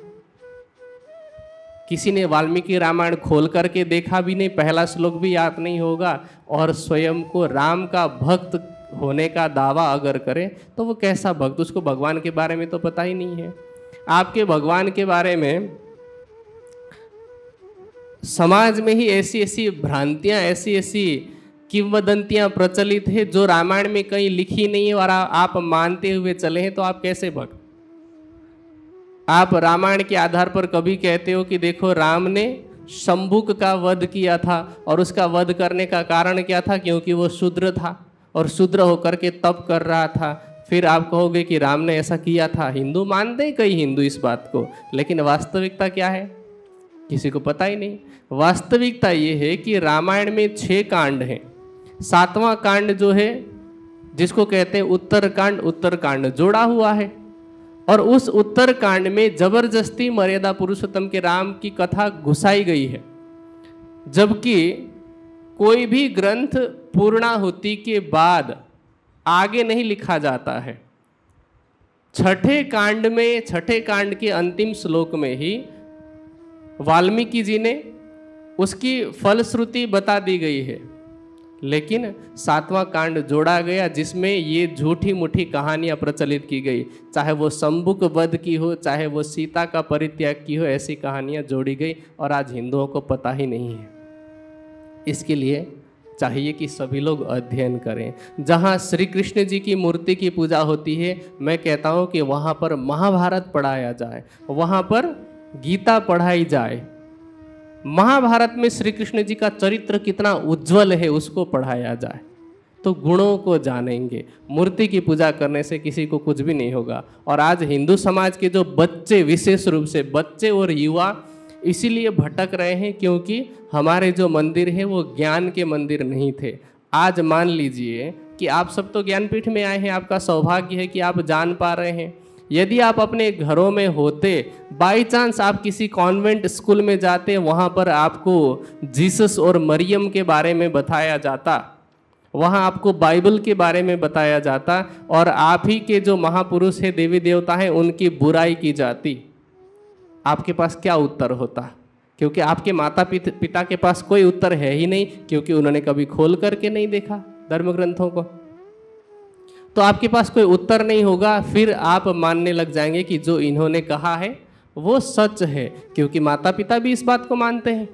किसी ने वाल्मीकि रामायण खोल करके देखा भी नहीं, पहला श्लोक भी याद नहीं होगा और स्वयं को राम का भक्त होने का दावा अगर करे तो वो कैसा भक्त? उसको भगवान के बारे में तो पता ही नहीं है। आपके भगवान के बारे में समाज में ही ऐसी ऐसी भ्रांतियां, ऐसी ऐसी किंवदंतियां प्रचलित है जो रामायण में कहीं लिखी नहीं है और आ, आप मानते हुए चले हैं, तो आप कैसे भक्त? आप रामायण के आधार पर कभी कहते हो कि देखो राम ने शंभुक का वध किया था और उसका वध करने का कारण क्या था? क्योंकि वो शूद्र था और शूद्र होकर के तप कर रहा था। फिर आप कहोगे कि राम ने ऐसा किया था। हिंदू मानते हैं कई हिंदू इस बात को, लेकिन वास्तविकता क्या है किसी को पता ही नहीं। वास्तविकता ये है कि रामायण में छह कांड हैं। सातवां कांड जो है, जिसको कहते हैं उत्तरकांड, उत्तरकांड जोड़ा हुआ है, और उस उत्तरकांड में जबरदस्ती मर्यादा पुरुषोत्तम के राम की कथा घुसाई गई है, जबकि कोई भी ग्रंथ पूर्णाहुति के बाद आगे नहीं लिखा जाता है। छठे कांड में, छठे कांड के अंतिम श्लोक में ही वाल्मीकि जी ने उसकी फलश्रुति बता दी गई है, लेकिन सातवां कांड जोड़ा गया जिसमें ये झूठी मूठी कहानियां प्रचलित की गई, चाहे वो शंभुक वध की हो, चाहे वो सीता का परित्याग की हो, ऐसी कहानियां जोड़ी गई और आज हिंदुओं को पता ही नहीं है। इसके लिए चाहिए कि सभी लोग अध्ययन करें। जहाँ श्री कृष्ण जी की मूर्ति की पूजा होती है, मैं कहता हूँ कि वहाँ पर महाभारत पढ़ाया जाए, वहाँ पर गीता पढ़ाई जाए। महाभारत में श्री कृष्ण जी का चरित्र कितना उज्जवल है उसको पढ़ाया जाए, तो गुणों को जानेंगे। मूर्ति की पूजा करने से किसी को कुछ भी नहीं होगा। और आज हिंदू समाज के जो बच्चे, विशेष रूप से बच्चे और युवा इसीलिए भटक रहे हैं क्योंकि हमारे जो मंदिर हैं वो ज्ञान के मंदिर नहीं थे। आज मान लीजिए कि आप सब तो ज्ञानपीठ में आए हैं, आपका सौभाग्य है कि आप जान पा रहे हैं। यदि आप अपने घरों में होते, बाई चांस आप किसी कॉन्वेंट स्कूल में जाते, वहाँ पर आपको जीसस और मरियम के बारे में बताया जाता, वहाँ आपको बाइबल के बारे में बताया जाता, और आप ही के जो महापुरुष हैं, देवी देवता हैं, उनकी बुराई की जाती, आपके पास क्या उत्तर होता? क्योंकि आपके माता पिता के पास कोई उत्तर है ही नहीं, क्योंकि उन्होंने कभी खोल करके नहीं देखा धर्म ग्रंथों को। तो आपके पास कोई उत्तर नहीं होगा, फिर आप मानने लग जाएंगे कि जो इन्होंने कहा है वो सच है, क्योंकि माता पिता भी इस बात को मानते हैं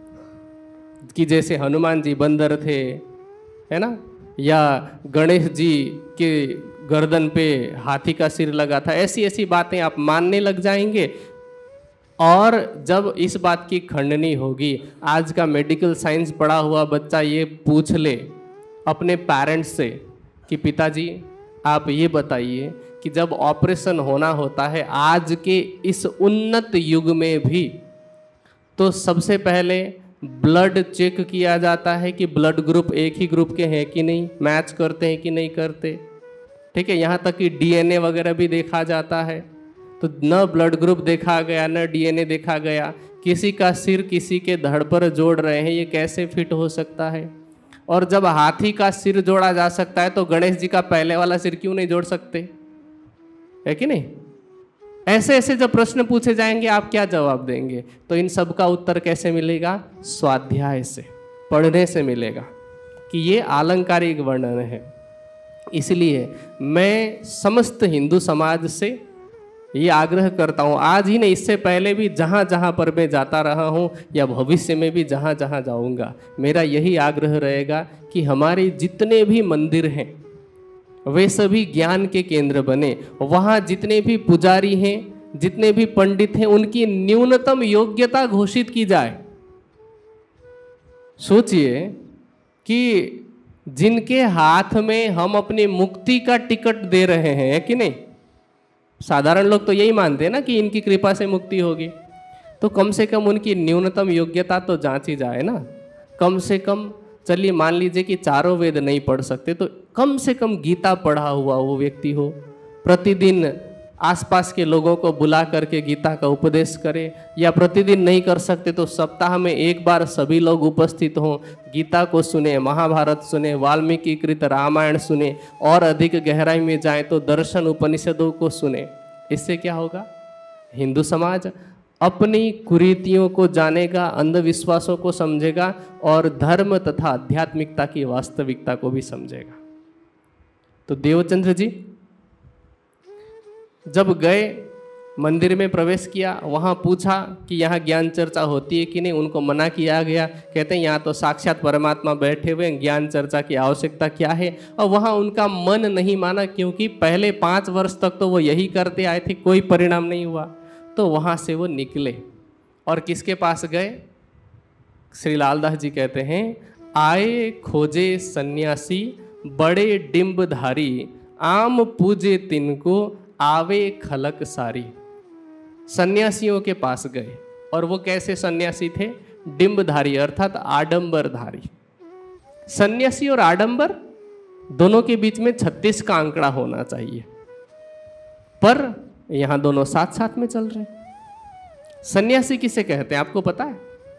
कि जैसे हनुमान जी बंदर थे, है ना, या गणेश जी के गर्दन पे हाथी का सिर लगा था, ऐसी ऐसी बातें आप मानने लग जाएंगे। और जब इस बात की खंडनी होगी, आज का मेडिकल साइंस पढ़ा हुआ बच्चा ये पूछ ले अपने पेरेंट्स से कि पिताजी आप ये बताइए कि जब ऑपरेशन होना होता है आज के इस उन्नत युग में भी, तो सबसे पहले ब्लड चेक किया जाता है कि ब्लड ग्रुप एक ही ग्रुप के हैं कि नहीं, मैच करते हैं कि नहीं करते, ठीक है। यहाँ तक कि डीएनए वगैरह भी देखा जाता है। तो न ब्लड ग्रुप देखा गया, न डीएनए देखा गया, किसी का सिर किसी के धड़ पर जोड़ रहे हैं, ये कैसे फिट हो सकता है? और जब हाथी का सिर जोड़ा जा सकता है तो गणेश जी का पहले वाला सिर क्यों नहीं जोड़ सकते, है कि नहीं? ऐसे ऐसे जब प्रश्न पूछे जाएंगे आप क्या जवाब देंगे? तो इन सब का उत्तर कैसे मिलेगा? स्वाध्याय से, पढ़ने से मिलेगा कि ये अलंकारिक वर्णन है। इसलिए मैं समस्त हिंदू समाज से ये आग्रह करता हूँ, आज ही नहीं, इससे पहले भी जहाँ जहाँ पर मैं जाता रहा हूँ या भविष्य में भी जहाँ जहाँ जाऊँगा, मेरा यही आग्रह रहेगा कि हमारे जितने भी मंदिर हैं वे सभी ज्ञान के केंद्र बने। वहाँ जितने भी पुजारी हैं, जितने भी पंडित हैं, उनकी न्यूनतम योग्यता घोषित की जाए। सोचिए कि जिनके हाथ में हम अपनी मुक्ति का टिकट दे रहे हैं, है कि नहीं? साधारण लोग तो यही मानते हैं ना कि इनकी कृपा से मुक्ति होगी, तो कम से कम उनकी न्यूनतम योग्यता तो जांची जाए ना। कम से कम चलिए मान लीजिए कि चारों वेद नहीं पढ़ सकते, तो कम से कम गीता पढ़ा हुआ वो व्यक्ति हो, प्रतिदिन आसपास के लोगों को बुला करके गीता का उपदेश करे, या प्रतिदिन नहीं कर सकते तो सप्ताह में एक बार सभी लोग उपस्थित हों, गीता को सुने, महाभारत सुने, वाल्मीकि कृत रामायण सुने, और अधिक गहराई में जाएं तो दर्शन उपनिषदों को सुने। इससे क्या होगा? हिंदू समाज अपनी कुरीतियों को जानेगा, अंधविश्वासों को समझेगा और धर्म तथा आध्यात्मिकता की वास्तविकता को भी समझेगा। तो देवचंद्र जी जब गए, मंदिर में प्रवेश किया, वहाँ पूछा कि यहाँ ज्ञान चर्चा होती है कि नहीं, उनको मना किया गया। कहते हैं यहाँ तो साक्षात परमात्मा बैठे हुए, ज्ञान चर्चा की आवश्यकता क्या है? और वहाँ उनका मन नहीं माना, क्योंकि पहले पाँच वर्ष तक तो वो यही करते आए थे, कोई परिणाम नहीं हुआ। तो वहाँ से वो निकले और किसके पास गए? श्री लालदास जी कहते हैं, आए खोजे सन्यासी बड़े डिम्बधारी, आम पूजे तिनको आवे खलक सारी। सन्यासियों के पास गए, और वो कैसे सन्यासी थे? डिंबधारी अर्थात आडंबरधारी। सन्यासी और आडंबर दोनों के बीच में छत्तीस का आंकड़ा होना चाहिए, पर यहां दोनों साथ साथ में चल रहे हैं। सन्यासी किसे कहते हैं आपको पता है?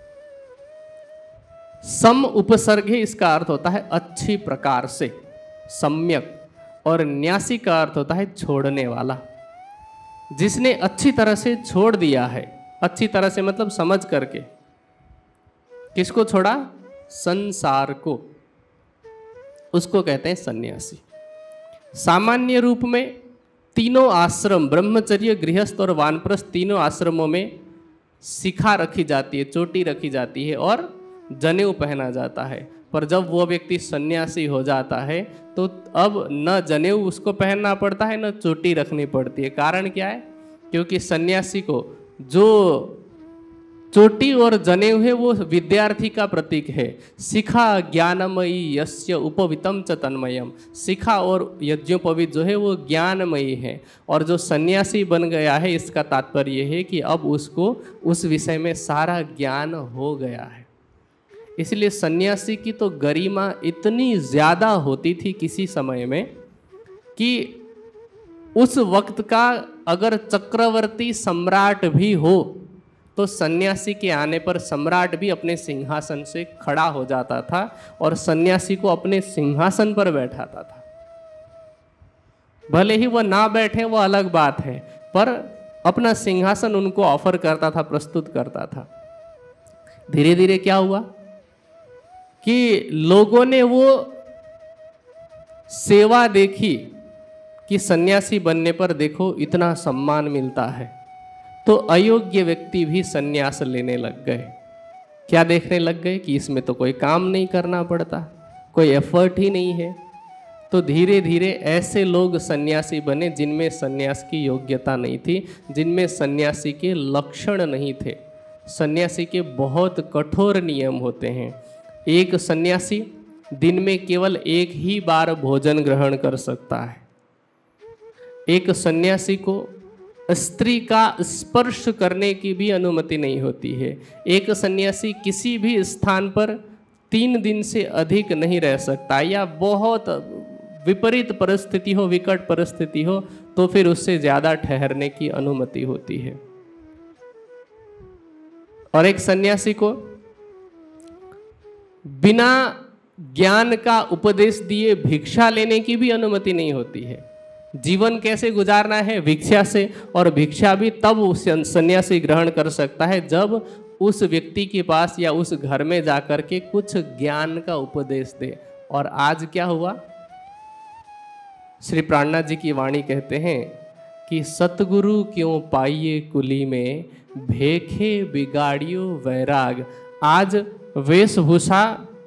सम उपसर्गे इसका अर्थ होता है अच्छी प्रकार से, सम्यक, और न्यासी का अर्थ होता है छोड़ने वाला। जिसने अच्छी तरह से छोड़ दिया है, अच्छी तरह से मतलब समझ करके। किसको छोड़ा? संसार को, उसको कहते हैं सन्यासी। सामान्य रूप में तीनों आश्रम, ब्रह्मचर्य, गृहस्थ और वानप्रस्थ, तीनों आश्रमों में शिखा रखी जाती है, चोटी रखी जाती है और जनेऊ पहना जाता है। पर जब वो व्यक्ति सन्यासी हो जाता है तो अब न जनेऊ उसको पहनना पड़ता है, न चोटी रखनी पड़ती है। कारण क्या है? क्योंकि सन्यासी को जो चोटी और जनेऊ है वो विद्यार्थी का प्रतीक है। शिखा ज्ञानमयी यस्य उपवितम च तन्मयम। शिखा और यज्ञोपवीत जो है वो ज्ञानमयी है, और जो सन्यासी बन गया है इसका तात्पर्य है कि अब उसको उस विषय में सारा ज्ञान हो गया है। इसलिए सन्यासी की तो गरिमा इतनी ज़्यादा होती थी किसी समय में कि उस वक्त का अगर चक्रवर्ती सम्राट भी हो तो सन्यासी के आने पर सम्राट भी अपने सिंहासन से खड़ा हो जाता था और सन्यासी को अपने सिंहासन पर बैठाता था। भले ही वह ना बैठे वो अलग बात है, पर अपना सिंहासन उनको ऑफर करता था, प्रस्तुत करता था। धीरे धीरे क्या हुआ कि लोगों ने वो सेवा देखी कि सन्यासी बनने पर देखो इतना सम्मान मिलता है, तो अयोग्य व्यक्ति भी सन्यास लेने लग गए। क्या देखने लग गए कि इसमें तो कोई काम नहीं करना पड़ता, कोई एफर्ट ही नहीं है। तो धीरे धीरे ऐसे लोग सन्यासी बने जिनमें सन्यास की योग्यता नहीं थी, जिनमें सन्यासी के लक्षण नहीं थे। सन्यासी के बहुत कठोर नियम होते हैं। एक सन्यासी दिन में केवल एक ही बार भोजन ग्रहण कर सकता है। एक सन्यासी को स्त्री का स्पर्श करने की भी अनुमति नहीं होती है। एक सन्यासी किसी भी स्थान पर तीन दिन से अधिक नहीं रह सकता, या बहुत विपरीत परिस्थिति हो, विकट परिस्थिति हो तो फिर उससे ज़्यादा ठहरने की अनुमति होती है। और एक सन्यासी को बिना ज्ञान का उपदेश दिए भिक्षा लेने की भी अनुमति नहीं होती है। जीवन कैसे गुजारना है? भिक्षा से, और भिक्षा भी तब उस सन्यासी ग्रहण कर सकता है जब उस व्यक्ति के पास या उस घर में जाकर के कुछ ज्ञान का उपदेश दे। और आज क्या हुआ? श्री प्राणनाथ जी की वाणी कहते हैं कि सतगुरु क्यों पाइये कुली में, भेखे बिगाड़ियो वैराग। आज वेशभूषा,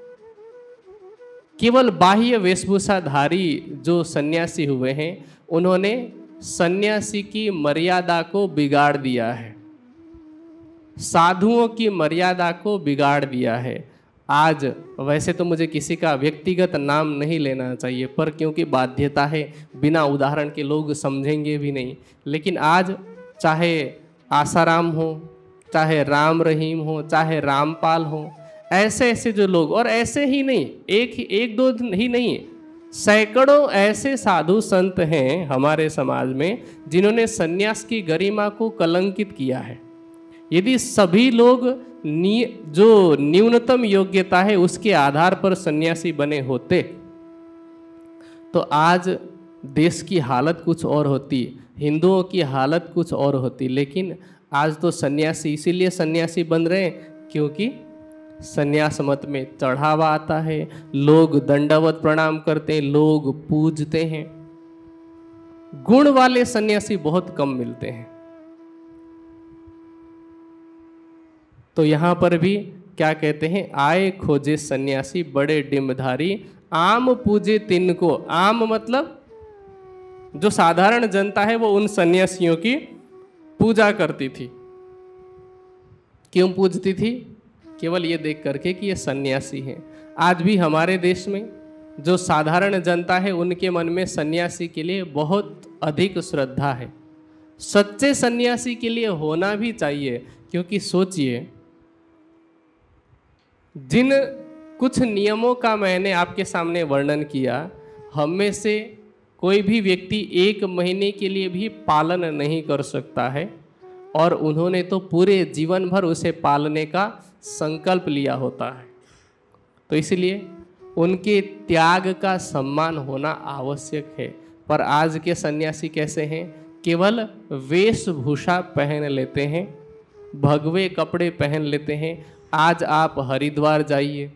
केवल बाह्य वेशभूषाधारी जो सन्यासी हुए हैं उन्होंने सन्यासी की मर्यादा को बिगाड़ दिया है, साधुओं की मर्यादा को बिगाड़ दिया है। आज वैसे तो मुझे किसी का व्यक्तिगत नाम नहीं लेना चाहिए, पर क्योंकि बाध्यता है, बिना उदाहरण के लोग समझेंगे भी नहीं, लेकिन आज चाहे आसाराम हो, चाहे राम रहीम हो, चाहे रामपाल हो, ऐसे ऐसे जो लोग, और ऐसे ही नहीं, एक ही एक दो ही नहीं, सैकड़ों ऐसे साधु संत हैं हमारे समाज में जिन्होंने सन्यास की गरिमा को कलंकित किया है। यदि सभी लोग नी, जो न्यूनतम योग्यता है उसके आधार पर सन्यासी बने होते तो आज देश की हालत कुछ और होती, हिंदुओं की हालत कुछ और होती। लेकिन आज तो सन्यासी इसीलिए सन्यासी बन रहे हैं क्योंकि सन्यास मत में चढ़ावा आता है, लोग दंडवत प्रणाम करते हैं, लोग पूजते हैं। गुण वाले सन्यासी बहुत कम मिलते हैं। तो यहां पर भी क्या कहते हैं? आए खोजे सन्यासी बड़े डिम्बधारी, आम पूजे तिनको। आम मतलब जो साधारण जनता है वो उन सन्यासियों की पूजा करती थी। क्यों पूजती थी? केवल ये देख करके कि ये सन्यासी हैं। आज भी हमारे देश में जो साधारण जनता है उनके मन में सन्यासी के लिए बहुत अधिक श्रद्धा है। सच्चे सन्यासी के लिए होना भी चाहिए, क्योंकि सोचिए, जिन कुछ नियमों का मैंने आपके सामने वर्णन किया, हम में से कोई भी व्यक्ति एक महीने के लिए भी पालन नहीं कर सकता है, और उन्होंने तो पूरे जीवन भर उसे पालने का संकल्प लिया होता है। तो इसलिए उनके त्याग का सम्मान होना आवश्यक है। पर आज के सन्यासी कैसे हैं? केवल वेशभूषा पहन लेते हैं, भगवे कपड़े पहन लेते हैं। आज आप हरिद्वार जाइए,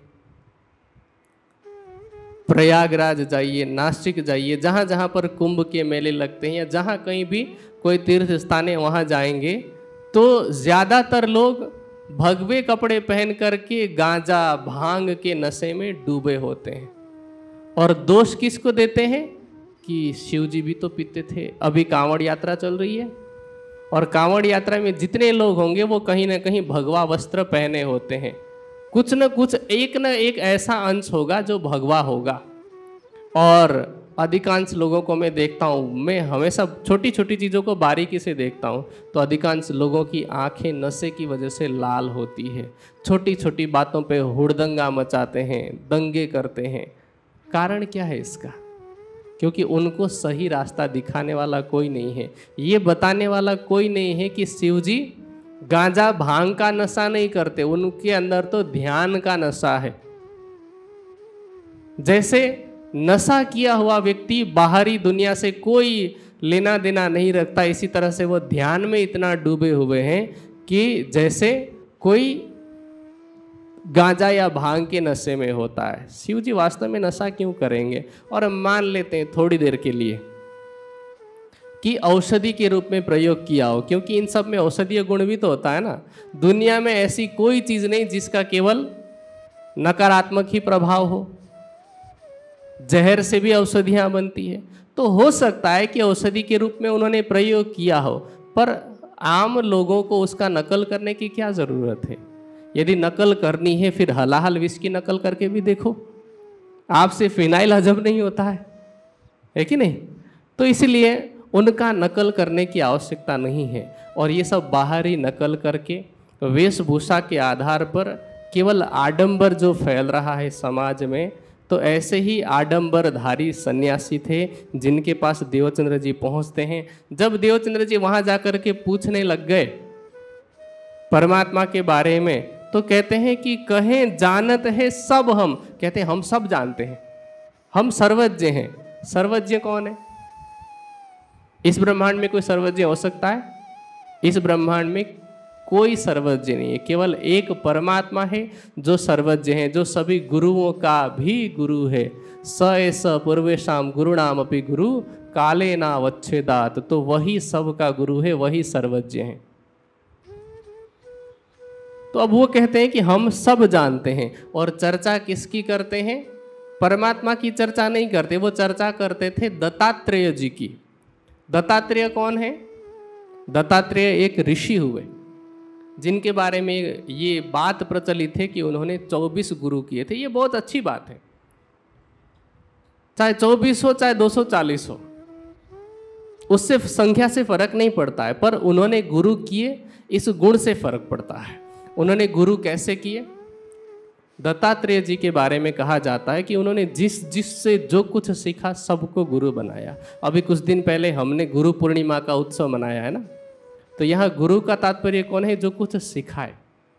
प्रयागराज जाइए, नासिक जाइए, जहाँ जहाँ पर कुंभ के मेले लगते हैं या जहाँ कहीं भी कोई तीर्थ स्थान है वहाँ जाएंगे तो ज़्यादातर लोग भगवे कपड़े पहन करके गांजा भांग के नशे में डूबे होते हैं। और दोष किसको देते हैं कि शिव जी भी तो पीते थे। अभी कांवड़ यात्रा चल रही है और कांवड़ यात्रा में जितने लोग होंगे वो कहीं ना कहीं भगवा वस्त्र पहने होते हैं। कुछ न कुछ एक न एक ऐसा अंश होगा जो भगवा होगा। और अधिकांश लोगों को मैं देखता हूँ, मैं हमेशा छोटी छोटी चीज़ों को बारीकी से देखता हूँ, तो अधिकांश लोगों की आंखें नशे की वजह से लाल होती है। छोटी छोटी बातों पे हुड़दंगा मचाते हैं, दंगे करते हैं। कारण क्या है इसका? क्योंकि उनको सही रास्ता दिखाने वाला कोई नहीं है, ये बताने वाला कोई नहीं है कि शिव जी गांजा भांग का नशा नहीं करते, उनके अंदर तो ध्यान का नशा है। जैसे नशा किया हुआ व्यक्ति बाहरी दुनिया से कोई लेना देना नहीं रखता, इसी तरह से वो ध्यान में इतना डूबे हुए हैं कि जैसे कोई गांजा या भांग के नशे में होता है। शिव जी वास्तव में नशा क्यों करेंगे? और मान लेते हैं थोड़ी देर के लिए कि औषधि के रूप में प्रयोग किया हो, क्योंकि इन सब में औषधीय गुण भी तो होता है ना। दुनिया में ऐसी कोई चीज़ नहीं जिसका केवल नकारात्मक ही प्रभाव हो। जहर से भी औषधियाँ बनती है, तो हो सकता है कि औषधि के रूप में उन्होंने प्रयोग किया हो, पर आम लोगों को उसका नकल करने की क्या ज़रूरत है? यदि नकल करनी है फिर हलाहल विष की नकल करके भी देखो, आपसे फिनाइल हजम नहीं होता है, है कि नहीं? तो इसलिए उनका नकल करने की आवश्यकता नहीं है। और ये सब बाहरी नकल करके वेशभूषा के आधार पर केवल आडंबर जो फैल रहा है समाज में, तो ऐसे ही आडंबरधारी सन्यासी थे जिनके पास देवचंद्र जी पहुंचते हैं। जब देवचंद्र जी वहां जाकर के पूछने लग गए परमात्मा के बारे में, तो कहते हैं कि कहें जानत है सब हम। कहते हैं हम सब जानते हैं, हम सर्वज्ञ हैं। सर्वज्ञ कौन है? इस ब्रह्मांड में कोई सर्वज्ञ हो सकता है? इस ब्रह्मांड में कोई सर्वज्ञ नहीं है, केवल एक परमात्मा है जो सर्वज्ञ है, जो सभी गुरुओं का भी गुरु है। स एस पूर्वेशाम गुरुणाम अपि गुरु काले ना वच्छेदात। तो वही सबका गुरु है, वही सर्वज्ञ है। तो अब वो कहते हैं कि हम सब जानते हैं। और चर्चा किसकी करते हैं? परमात्मा की चर्चा नहीं करते, वो चर्चा करते थे दत्तात्रेय जी की। दत्तात्रेय कौन है? दत्तात्रेय एक ऋषि हुए जिनके बारे में ये बात प्रचलित है कि उन्होंने चौबीस गुरु किए थे। ये बहुत अच्छी बात है, चाहे चौबीस हो चाहे दो सौ चालीस हो, उससे संख्या से फर्क नहीं पड़ता है, पर उन्होंने गुरु किए इस गुण से फर्क पड़ता है। उन्होंने गुरु कैसे किए? दत्तात्रेय जी के बारे में कहा जाता है कि उन्होंने जिस जिससे जो कुछ सीखा सबको गुरु बनाया। अभी कुछ दिन पहले हमने गुरु पूर्णिमा का उत्सव मनाया है ना, तो यहाँ गुरु का तात्पर्य कौन है? जो कुछ सिखाए,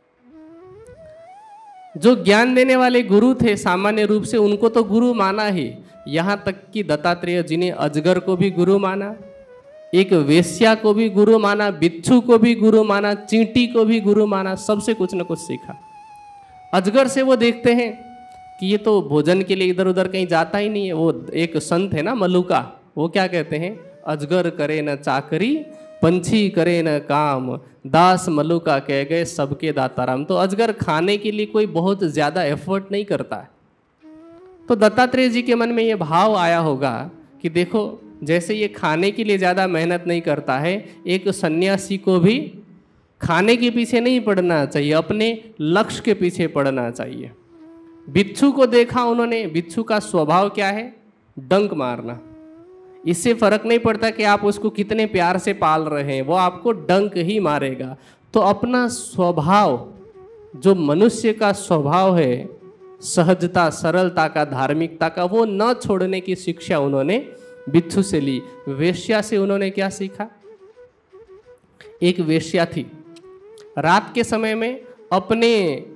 जो ज्ञान देने वाले गुरु थे सामान्य रूप से उनको तो गुरु माना ही। यहाँ तक कि दत्तात्रेय जी ने अजगर को भी गुरु माना, एक वेश्या को भी गुरु माना, बिच्छू को भी गुरु माना, चींटी को भी गुरु माना, सबसे कुछ न कुछ सीखा। अजगर से वो देखते हैं कि ये तो भोजन के लिए इधर उधर कहीं जाता ही नहीं है। वो एक संत है ना मलुका, वो क्या कहते हैं? अजगर करे न चाकरी, पंछी करे न काम, दास मलुका कह गए सबके दाताराम। तो अजगर खाने के लिए कोई बहुत ज़्यादा एफर्ट नहीं करता है। तो दत्तात्रेय जी के मन में ये भाव आया होगा कि देखो, जैसे ये खाने के लिए ज़्यादा मेहनत नहीं करता है, एक सन्यासी को भी खाने के पीछे नहीं पड़ना चाहिए, अपने लक्ष्य के पीछे पड़ना चाहिए। बिच्छू को देखा उन्होंने, बिच्छू का स्वभाव क्या है? डंक मारना। इससे फर्क नहीं पड़ता कि आप उसको कितने प्यार से पाल रहे हैं, वो आपको डंक ही मारेगा। तो अपना स्वभाव, जो मनुष्य का स्वभाव है, सहजता, सरलता का, धार्मिकता का, वो न छोड़ने की शिक्षा उन्होंने बिच्छू से ली। वेश्या से उन्होंने क्या सीखा? एक वेश्या थी, रात के समय में अपने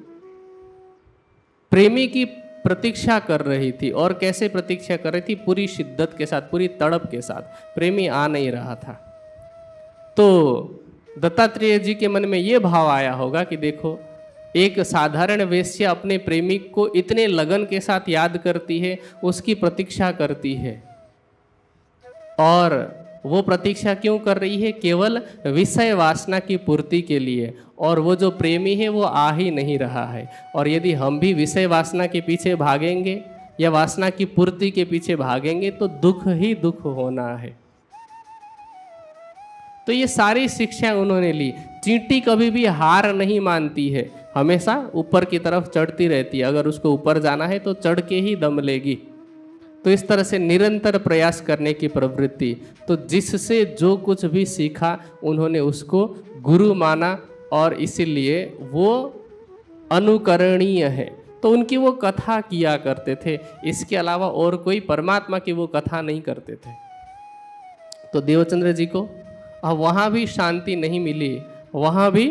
प्रेमी की प्रतीक्षा कर रही थी। और कैसे प्रतीक्षा कर रही थी? पूरी शिद्दत के साथ, पूरी तड़प के साथ। प्रेमी आ नहीं रहा था। तो दत्तात्रेय जी के मन में ये भाव आया होगा कि देखो, एक साधारण वेश्या अपने प्रेमिक को इतने लगन के साथ याद करती है, उसकी प्रतीक्षा करती है, और वो प्रतीक्षा क्यों कर रही है? केवल विषय वासना की पूर्ति के लिए। और वो जो प्रेमी है वो आ ही नहीं रहा है। और यदि हम भी विषय वासना के पीछे भागेंगे या वासना की पूर्ति के पीछे भागेंगे तो दुख ही दुख होना है। तो ये सारी शिक्षा उन्होंने ली। चींटी कभी भी हार नहीं मानती है, हमेशा ऊपर की तरफ चढ़ती रहती है। अगर उसको ऊपर जाना है तो चढ़ के ही दम लेगी। तो इस तरह से निरंतर प्रयास करने की प्रवृत्ति। तो जिससे जो कुछ भी सीखा उन्होंने उसको गुरु माना, और इसीलिए वो अनुकरणीय है। तो उनकी वो कथा किया करते थे, इसके अलावा और कोई परमात्मा की वो कथा नहीं करते थे। तो देवचंद्र जी को अब वहाँ भी शांति नहीं मिली, वहाँ भी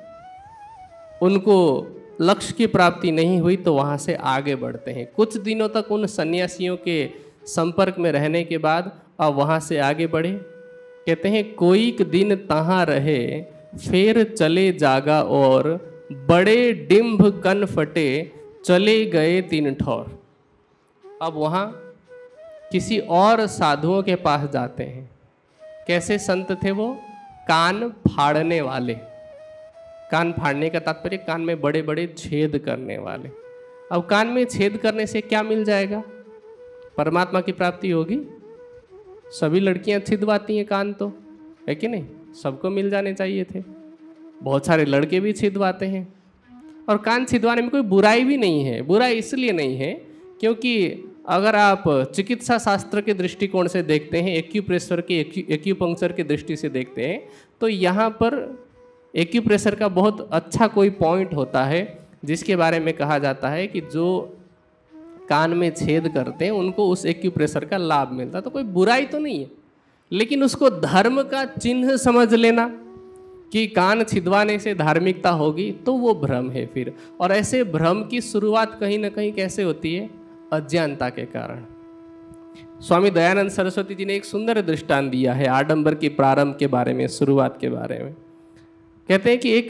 उनको लक्ष्य की प्राप्ति नहीं हुई, तो वहाँ से आगे बढ़ते हैं। कुछ दिनों तक उन सन्यासियों के संपर्क में रहने के बाद अब वहाँ से आगे बढ़े। कहते हैं, कोई दिन तहाँ रहे फिर चले जागा, और बड़े डिम्भ कन फटे चले गए तीन ठौर। अब वहाँ किसी और साधुओं के पास जाते हैं। कैसे संत थे वो? कान फाड़ने वाले। कान फाड़ने का तात्पर्य कान में बड़े बड़े छेद करने वाले। अब कान में छेद करने से क्या मिल जाएगा? परमात्मा की प्राप्ति होगी। सभी लड़कियां छिदवाती हैं कान, तो है कि नहीं? सबको मिल जाने चाहिए थे। बहुत सारे लड़के भी छिदवाते हैं, और कान छिदवाने में कोई बुराई भी नहीं है। बुराई इसलिए नहीं है क्योंकि अगर आप चिकित्सा शास्त्र के दृष्टिकोण से देखते हैं, एक्यूप्रेशर के एक्यूपंक्चर की दृष्टि से देखते हैं, तो यहाँ पर एक्यूप्रेशर का बहुत अच्छा कोई पॉइंट होता है, जिसके बारे में कहा जाता है कि जो कान में छेद करते हैं उनको उस एक्यूप्रेशर का लाभ मिलता है। तो कोई बुराई तो नहीं है, लेकिन उसको धर्म का चिन्ह समझ लेना कि कान छिदवाने से धार्मिकता होगी, तो वो भ्रम है फिर। और ऐसे भ्रम की शुरुआत कहीं ना कहीं कैसे होती है? अज्ञानता के कारण। स्वामी दयानंद सरस्वती जी ने एक सुंदर दृष्टांत दिया है आडंबर के प्रारंभ के बारे में, शुरुआत के बारे में। कहते हैं कि एक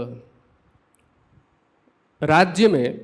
राज्य में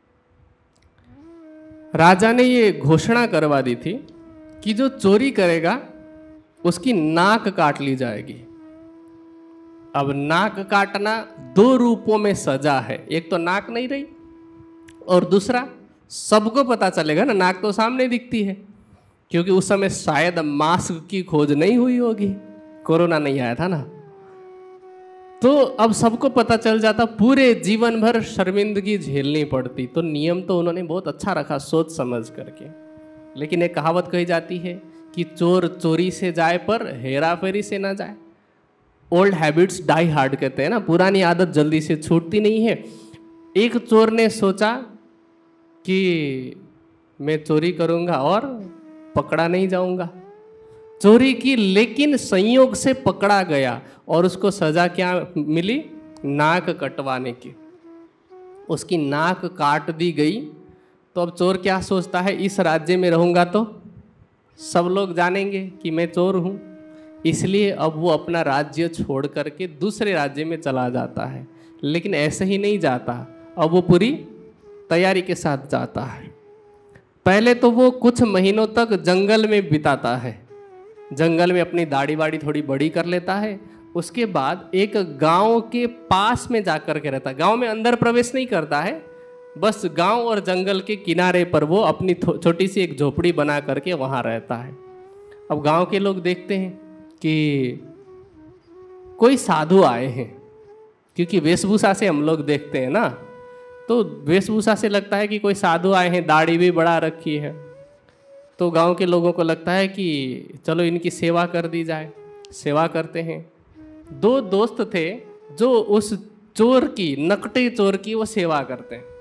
राजा ने ये घोषणा करवा दी थी कि जो चोरी करेगा उसकी नाक काट ली जाएगी। अब नाक काटना दो रूपों में सजा है। एक तो नाक नहीं रही, और दूसरा सबको पता चलेगा ना, नाक तो सामने दिखती है, क्योंकि उस समय शायद मास्क की खोज नहीं हुई होगी, कोरोना नहीं आया था ना। तो अब सबको पता चल जाता, पूरे जीवन भर शर्मिंदगी झेलनी पड़ती। तो नियम तो उन्होंने बहुत अच्छा रखा सोच समझ करके। लेकिन एक कहावत कही जाती है कि चोर चोरी से जाए पर हेरा फेरी से ना जाए। ओल्ड हैबिट्स डाई हार्ड कहते हैं ना, पुरानी आदत जल्दी से छूटती नहीं है। एक चोर ने सोचा कि मैं चोरी करूंगा और पकड़ा नहीं जाऊंगा। चोरी की, लेकिन संयोग से पकड़ा गया, और उसको सजा क्या मिली? नाक कटवाने की। उसकी नाक काट दी गई। तो अब चोर क्या सोचता है, इस राज्य में रहूंगा तो सब लोग जानेंगे कि मैं चोर हूं, इसलिए अब वो अपना राज्य छोड़ करके दूसरे राज्य में चला जाता है। लेकिन ऐसे ही नहीं जाता, अब वो पूरी तैयारी के साथ जाता है। पहले तो वो कुछ महीनों तक जंगल में बिताता है, जंगल में अपनी दाढ़ी वाड़ी थोड़ी बड़ी कर लेता है। उसके बाद एक गांव के पास में जाकर के रहता है। गांव में अंदर प्रवेश नहीं करता है, बस गांव और जंगल के किनारे पर वो अपनी छोटी सी एक झोपड़ी बना करके वहाँ रहता है। अब गांव के लोग देखते हैं कि कोई साधु आए हैं, क्योंकि वेशभूषा से हम लोग देखते हैं ना, तो वेशभूषा से लगता है कि कोई साधु आए हैं, दाढ़ी भी बढ़ा रखी है। तो गांव के लोगों को लगता है कि चलो इनकी सेवा कर दी जाए। सेवा करते हैं। दो दोस्त थे जो उस चोर की, नकटे चोर की वो सेवा करते हैं।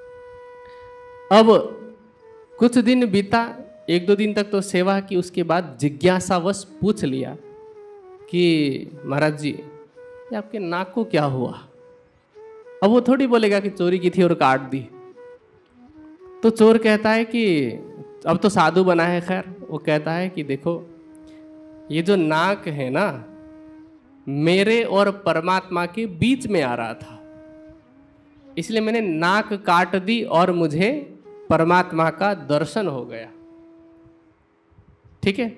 अब कुछ दिन बीता, एक दो दिन तक तो सेवा की, उसके बाद जिज्ञासावश पूछ लिया कि महाराज जी ये आपके नाक को क्या हुआ। अब वो थोड़ी बोलेगा कि चोरी की थी और काट दी। तो चोर कहता है कि अब तो साधु बना है, खैर वो कहता है कि देखो ये जो नाक है ना, मेरे और परमात्मा के बीच में आ रहा था, इसलिए मैंने नाक काट दी और मुझे परमात्मा का दर्शन हो गया। ठीक है।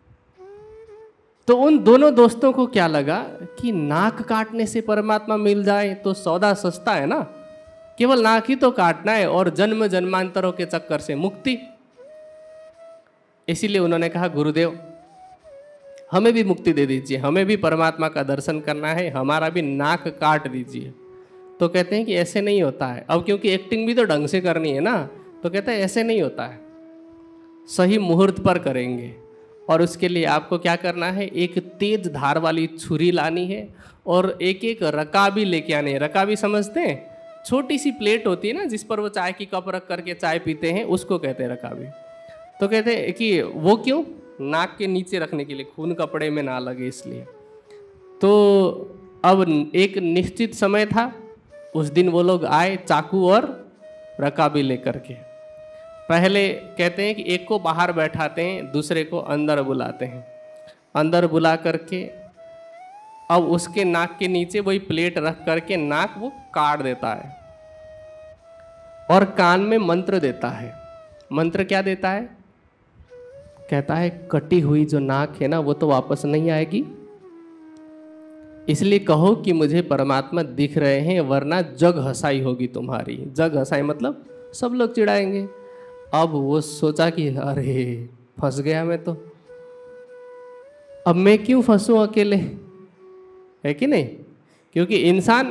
तो उन दोनों दोस्तों को क्या लगा कि नाक काटने से परमात्मा मिल जाए तो सौदा सस्ता है ना, केवल नाक ही तो काटना है और जन्म जन्मांतरों के चक्कर से मुक्ति। इसीलिए उन्होंने कहा गुरुदेव हमें भी मुक्ति दे दीजिए, हमें भी परमात्मा का दर्शन करना है, हमारा भी नाक काट दीजिए। तो कहते हैं कि ऐसे नहीं होता है। अब क्योंकि एक्टिंग भी तो ढंग से करनी है ना, तो कहते हैं ऐसे नहीं होता है, सही मुहूर्त पर करेंगे। और उसके लिए आपको क्या करना है, एक तेज धार वाली छुरी लानी है और एक एक रकाबी लेके आने हैं। रकाबी समझते हैं? छोटी सी प्लेट होती है ना जिस पर वो चाय की कप रख करके चाय पीते हैं, उसको कहते हैं रकाबी। तो कहते हैं कि वो क्यों, नाक के नीचे रखने के लिए, खून कपड़े में ना लगे इसलिए। तो अब एक निश्चित समय था, उस दिन वो लोग आए चाकू और रकाबी लेकर के। पहले कहते हैं कि एक को बाहर बैठाते हैं, दूसरे को अंदर बुलाते हैं। अंदर बुला करके अब उसके नाक के नीचे वही प्लेट रख करके नाक वो काट देता है और कान में मंत्र देता है। मंत्र क्या देता है? कहता है कटी हुई जो नाक है ना वो तो वापस नहीं आएगी, इसलिए कहो कि मुझे परमात्मा दिख रहे हैं, वरना जग हंसाई होगी तुम्हारी। जग हंसाई मतलब सब लोग चिढ़ाएंगे। अब वो सोचा कि अरे फंस गया मैं तो, अब मैं क्यों फंसूं अकेले, है कि नहीं? क्योंकि इंसान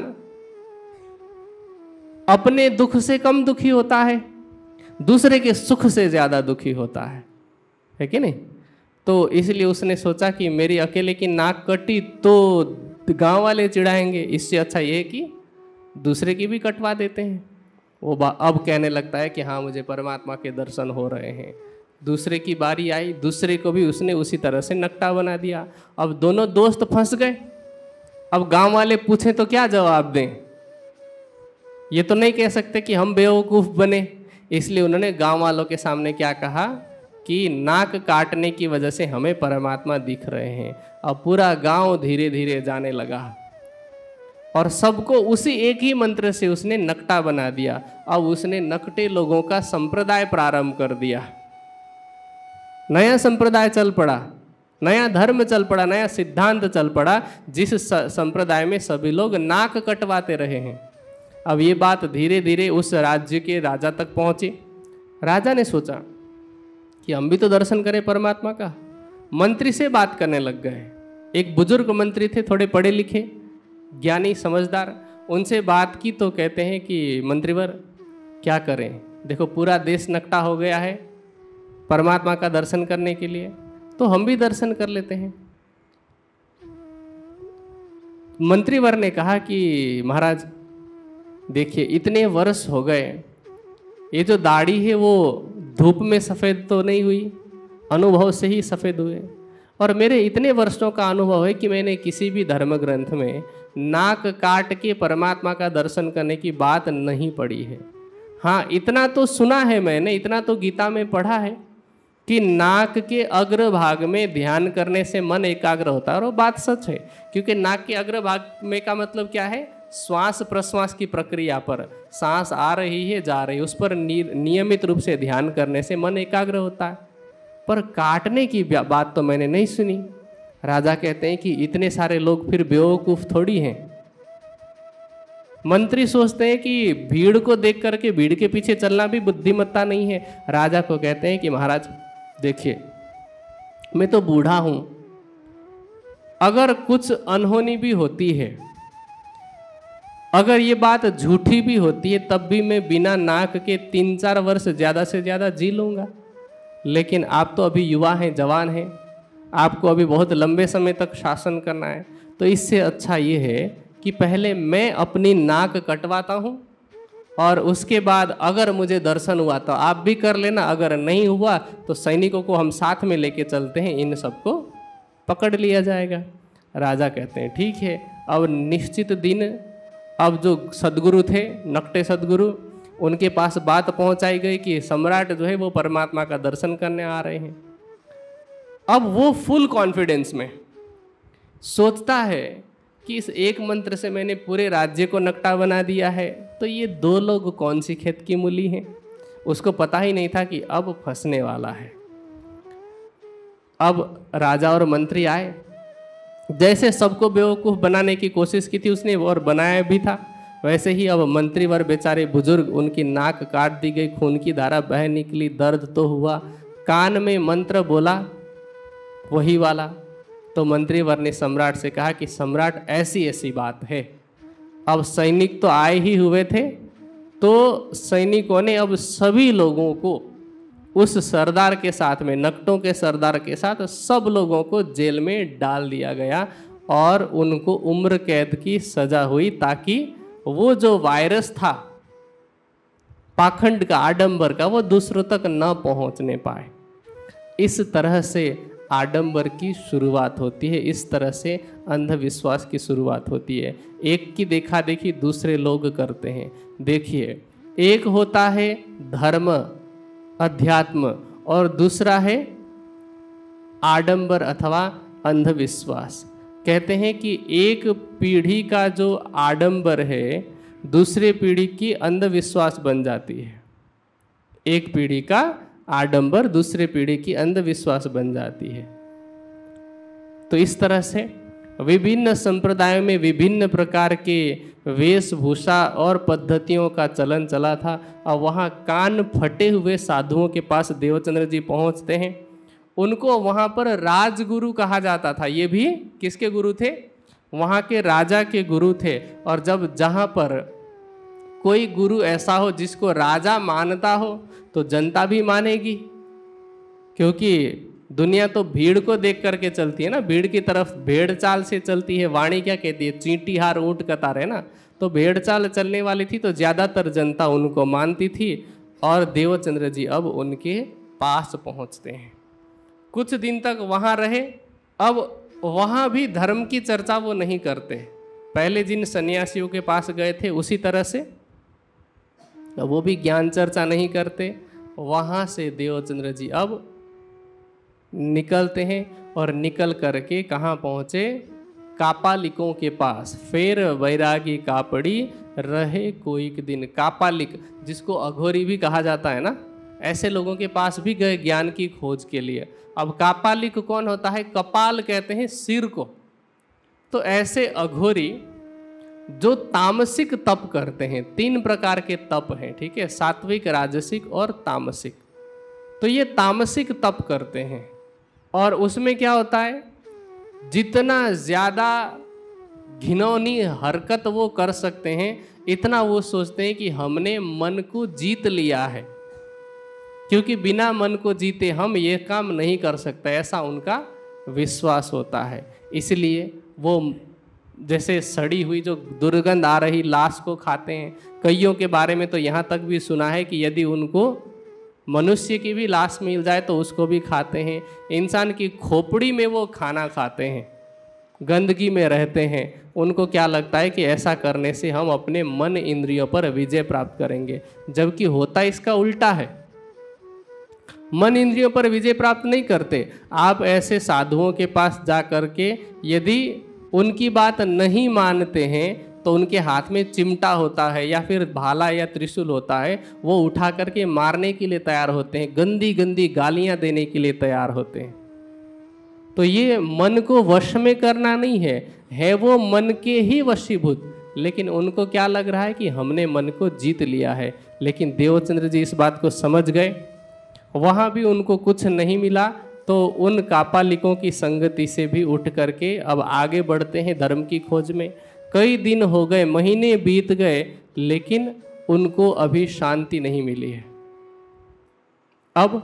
अपने दुख से कम दुखी होता है, दूसरे के सुख से ज्यादा दुखी होता है, है कि नहीं? तो इसलिए उसने सोचा कि मेरी अकेले की नाक कटी तो गांव वाले चिढ़ाएंगे, इससे अच्छा ये कि दूसरे की भी कटवा देते हैं। वो अब कहने लगता है कि हाँ मुझे परमात्मा के दर्शन हो रहे हैं। दूसरे की बारी आई, दूसरे को भी उसने उसी तरह से नकटा बना दिया। अब दोनों दोस्त फंस गए। अब गांव वाले पूछें तो क्या जवाब दें? ये तो नहीं कह सकते कि हम बेवकूफ़ बने, इसलिए उन्होंने गांव वालों के सामने क्या कहा कि नाक काटने की वजह से हमें परमात्मा दिख रहे हैं। अब पूरा गांव धीरे धीरे जाने लगा और सबको उसी एक ही मंत्र से उसने नकटा बना दिया। अब उसने नकटे लोगों का संप्रदाय प्रारंभ कर दिया, नया संप्रदाय चल पड़ा, नया धर्म चल पड़ा, नया सिद्धांत चल पड़ा, जिस संप्रदाय में सभी लोग नाक कटवाते रहे हैं। अब ये बात धीरे धीरे उस राज्य के राजा तक पहुंची। राजा ने सोचा कि हम भी तो दर्शन करें परमात्मा का। मंत्री से बात करने लग गए। एक बुजुर्ग मंत्री थे, थोड़े पढ़े लिखे, ज्ञानी, समझदार। उनसे बात की तो कहते हैं कि मंत्रीवर क्या करें, देखो पूरा देश नकटा हो गया है परमात्मा का दर्शन करने के लिए, तो हम भी दर्शन कर लेते हैं। मंत्रीवर ने कहा कि महाराज देखिए इतने वर्ष हो गए, ये जो दाढ़ी है वो धूप में सफ़ेद तो नहीं हुई, अनुभव से ही सफ़ेद हुए। और मेरे इतने वर्षों का अनुभव है कि मैंने किसी भी धर्म ग्रंथ में नाक काट के परमात्मा का दर्शन करने की बात नहीं पढ़ी है। हाँ इतना तो सुना है मैंने, इतना तो गीता में पढ़ा है कि नाक के अग्रभाग में ध्यान करने से मन एकाग्र होता है। और वो बात सच है, क्योंकि नाक के अग्रभाग में का मतलब क्या है, श्वास प्रश्वास की प्रक्रिया पर, सांस आ रही है जा रही है, उस पर नियमित रूप से ध्यान करने से मन एकाग्र होता है। पर काटने की बात तो मैंने नहीं सुनी। राजा कहते हैं कि इतने सारे लोग फिर बेवकूफ़ थोड़ी हैं। मंत्री सोचते हैं कि भीड़ को देख करके भीड़ के पीछे चलना भी बुद्धिमत्ता नहीं है। राजा को कहते हैं कि महाराज देखिए मैं तो बूढ़ा हूं, अगर कुछ अनहोनी भी होती है, अगर ये बात झूठी भी होती है, तब भी मैं बिना नाक के तीन चार वर्ष ज़्यादा से ज़्यादा जी लूँगा। लेकिन आप तो अभी युवा हैं, जवान हैं, आपको अभी बहुत लंबे समय तक शासन करना है, तो इससे अच्छा ये है कि पहले मैं अपनी नाक कटवाता हूँ और उसके बाद अगर मुझे दर्शन हुआ तो आप भी कर लेना, अगर नहीं हुआ तो सैनिकों को हम साथ में लेके चलते हैं, इन सबको पकड़ लिया जाएगा। राजा कहते हैं ठीक है। अब निश्चित दिन अब जो सद्गुरु थे, नकटे सद्गुरु, उनके पास बात पहुंचाई गई कि सम्राट जो है वो परमात्मा का दर्शन करने आ रहे हैं। अब वो फुल कॉन्फिडेंस में सोचता है कि इस एक मंत्र से मैंने पूरे राज्य को नकटा बना दिया है, तो ये दो लोग कौन सी खेत की मूली हैं। उसको पता ही नहीं था कि अब फंसने वाला है। अब राजा और मंत्री आए, जैसे सबको बेवकूफ़ बनाने की कोशिश की थी उसने और बनाया भी था, वैसे ही अब मंत्री वर बेचारे बुजुर्ग, उनकी नाक काट दी गई, खून की धारा बह निकली, दर्द तो हुआ, कान में मंत्र बोला वही वाला। तो मंत्री वर ने सम्राट से कहा कि सम्राट ऐसी ऐसी बात है। अब सैनिक तो आए ही हुए थे, तो सैनिकों ने अब सभी लोगों को उस सरदार के साथ में, नकटों के सरदार के साथ सब लोगों को जेल में डाल दिया गया और उनको उम्र कैद की सजा हुई, ताकि वो जो वायरस था पाखंड का, आडंबर का, वो दूसरों तक न पहुंचने पाए। इस तरह से आडंबर की शुरुआत होती है, इस तरह से अंधविश्वास की शुरुआत होती है। एक की देखा देखी दूसरे लोग करते हैं। देखिए, एक होता है धर्म, अध्यात्म, और दूसरा है आडंबर अथवा अंधविश्वास। कहते हैं कि एक पीढ़ी का जो आडंबर है दूसरे पीढ़ी की अंधविश्वास बन जाती है। एक पीढ़ी का आडंबर दूसरे पीढ़ी की अंधविश्वास बन जाती है। तो इस तरह से विभिन्न संप्रदायों में विभिन्न प्रकार के वेशभूषा और पद्धतियों का चलन चला था। और वहाँ कान फटे हुए साधुओं के पास देवचंद्र जी पहुँचते हैं। उनको वहाँ पर राजगुरु कहा जाता था। ये भी किसके गुरु थे? वहाँ के राजा के गुरु थे। और जब जहाँ पर कोई गुरु ऐसा हो जिसको राजा मानता हो तो जनता भी मानेगी, क्योंकि दुनिया तो भीड़ को देख करके चलती है ना, भीड़ की तरफ भेड़ चाल से चलती है। वाणी क्या कहती है? चींटी हार ऊंट कतार, है ना। तो भेड़ चाल चलने वाली थी, तो ज़्यादातर जनता उनको मानती थी। और देवचंद्र जी अब उनके पास पहुंचते हैं। कुछ दिन तक वहाँ रहे। अब वहाँ भी धर्म की चर्चा वो नहीं करते। पहले जिन सन्यासियों के पास गए थे उसी तरह से वो भी ज्ञान चर्चा नहीं करते। वहाँ से देवचंद्र जी अब निकलते हैं और निकल करके कहाँ पहुँचे? कापालिकों के पास। फिर वैरागी कापड़ी रहे कोई के दिन। कापालिक, जिसको अघोरी भी कहा जाता है ना, ऐसे लोगों के पास भी गए ज्ञान की खोज के लिए। अब कापालिक कौन होता है? कपाल कहते हैं सिर को। तो ऐसे अघोरी जो तामसिक तप करते हैं, तीन प्रकार के तप हैं, ठीक है, सात्विक, राजसिक और तामसिक। तो ये तामसिक तप करते हैं और उसमें क्या होता है, जितना ज़्यादा घिनौनी हरकत वो कर सकते हैं इतना वो सोचते हैं कि हमने मन को जीत लिया है, क्योंकि बिना मन को जीते हम ये काम नहीं कर सकते, ऐसा उनका विश्वास होता है। इसलिए वो जैसे सड़ी हुई जो दुर्गंध आ रही लाश को खाते हैं। कईयों के बारे में तो यहाँ तक भी सुना है कि यदि उनको मनुष्य की भी लाश मिल जाए तो उसको भी खाते हैं। इंसान की खोपड़ी में वो खाना खाते हैं, गंदगी में रहते हैं। उनको क्या लगता है कि ऐसा करने से हम अपने मन इंद्रियों पर विजय प्राप्त करेंगे, जबकि होता इसका उल्टा है। मन इंद्रियों पर विजय प्राप्त नहीं करते। आप ऐसे साधुओं के पास जा करके यदि उनकी बात नहीं मानते हैं तो उनके हाथ में चिमटा होता है या फिर भाला या त्रिशूल होता है, वो उठा करके मारने के लिए तैयार होते हैं, गंदी गंदी गालियां देने के लिए तैयार होते हैं। तो ये मन को वश में करना नहीं है, है वो मन के ही वशीभूत। लेकिन उनको क्या लग रहा है कि हमने मन को जीत लिया है। लेकिन देवचंद्र जी इस बात को समझ गए। वहाँ भी उनको कुछ नहीं मिला तो उन कापालिकों की संगति से भी उठ करके अब आगे बढ़ते हैं धर्म की खोज में। कई दिन हो गए, महीने बीत गए, लेकिन उनको अभी शांति नहीं मिली है। अब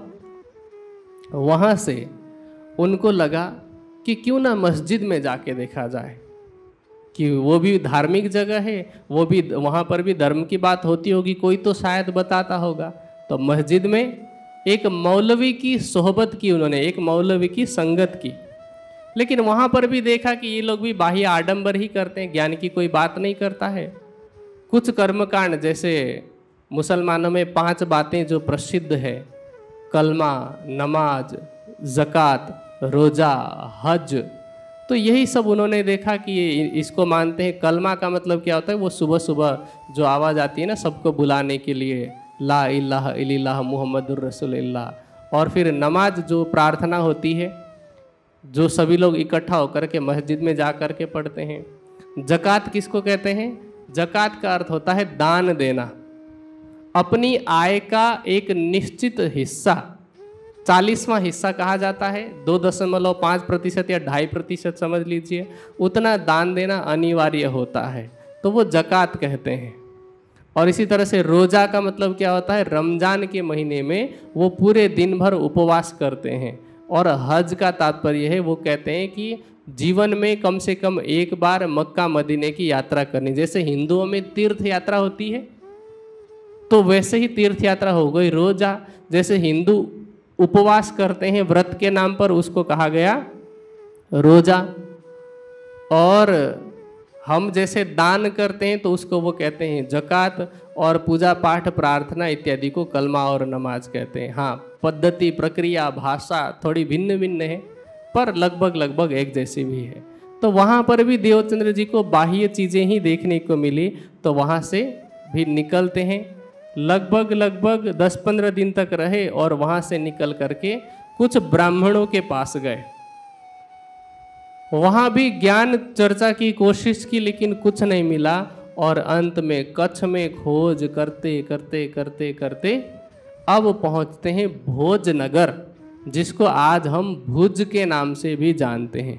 वहाँ से उनको लगा कि क्यों ना मस्जिद में जाके देखा जाए। कि वो भी धार्मिक जगह है, वो भी वहाँ पर भी धर्म की बात होती होगी, कोई तो शायद बताता होगा। तो मस्जिद में एक मौलवी की सोहबत की उन्होंने, एक मौलवी की संगत की, लेकिन वहाँ पर भी देखा कि ये लोग भी बाह्य आडंबर ही करते हैं, ज्ञान की कोई बात नहीं करता है। कुछ कर्मकांड जैसे मुसलमानों में पांच बातें जो प्रसिद्ध है, कलमा, नमाज, ज़कात, रोज़ा, हज, तो यही सब उन्होंने देखा कि ये इसको मानते हैं। कलमा का मतलब क्या होता है, वो सुबह सुबह जो आवाज़ आती है ना सबको बुलाने के लिए, ला इलाहा इल्लल्लाह मुहम्मदुर रसूलुल्लाह। और फिर नमाज जो प्रार्थना होती है, जो सभी लोग इकट्ठा होकर के मस्जिद में जा कर के पढ़ते हैं। ज़कात किसको कहते हैं? ज़कात का अर्थ होता है दान देना। अपनी आय का एक निश्चित हिस्सा, चालीसवां हिस्सा कहा जाता है, दो दशमलव पाँच प्रतिशत या ढाई प्रतिशत समझ लीजिए, उतना दान देना अनिवार्य होता है, तो वो ज़कात कहते हैं। और इसी तरह से रोज़ा का मतलब क्या होता है, रमज़ान के महीने में वो पूरे दिन भर उपवास करते हैं। और हज का तात्पर्य है, वो कहते हैं कि जीवन में कम से कम एक बार मक्का मदीने की यात्रा करनी। जैसे हिंदुओं में तीर्थ यात्रा होती है, तो वैसे ही तीर्थ यात्रा हो गई रोज़ा। जैसे हिंदू उपवास करते हैं व्रत के नाम पर, उसको कहा गया रोज़ा। और हम जैसे दान करते हैं तो उसको वो कहते हैं ज़कात। और पूजा पाठ प्रार्थना इत्यादि को कलमा और नमाज कहते हैं। हाँ, पद्धति, प्रक्रिया, भाषा थोड़ी भिन्न भिन्न है, पर लगभग लगभग एक जैसी भी है। तो वहाँ पर भी देवचंद्र जी को बाह्य चीज़ें ही देखने को मिली, तो वहाँ से भी निकलते हैं। लगभग लगभग दस पंद्रह दिन तक रहे और वहाँ से निकल करके कुछ ब्राह्मणों के पास गए। वहाँ भी ज्ञान चर्चा की कोशिश की, लेकिन कुछ नहीं मिला। और अंत में कच्छ में खोज करते करते करते करते अब पहुँचते हैं भोजनगर, जिसको आज हम भुज के नाम से भी जानते हैं।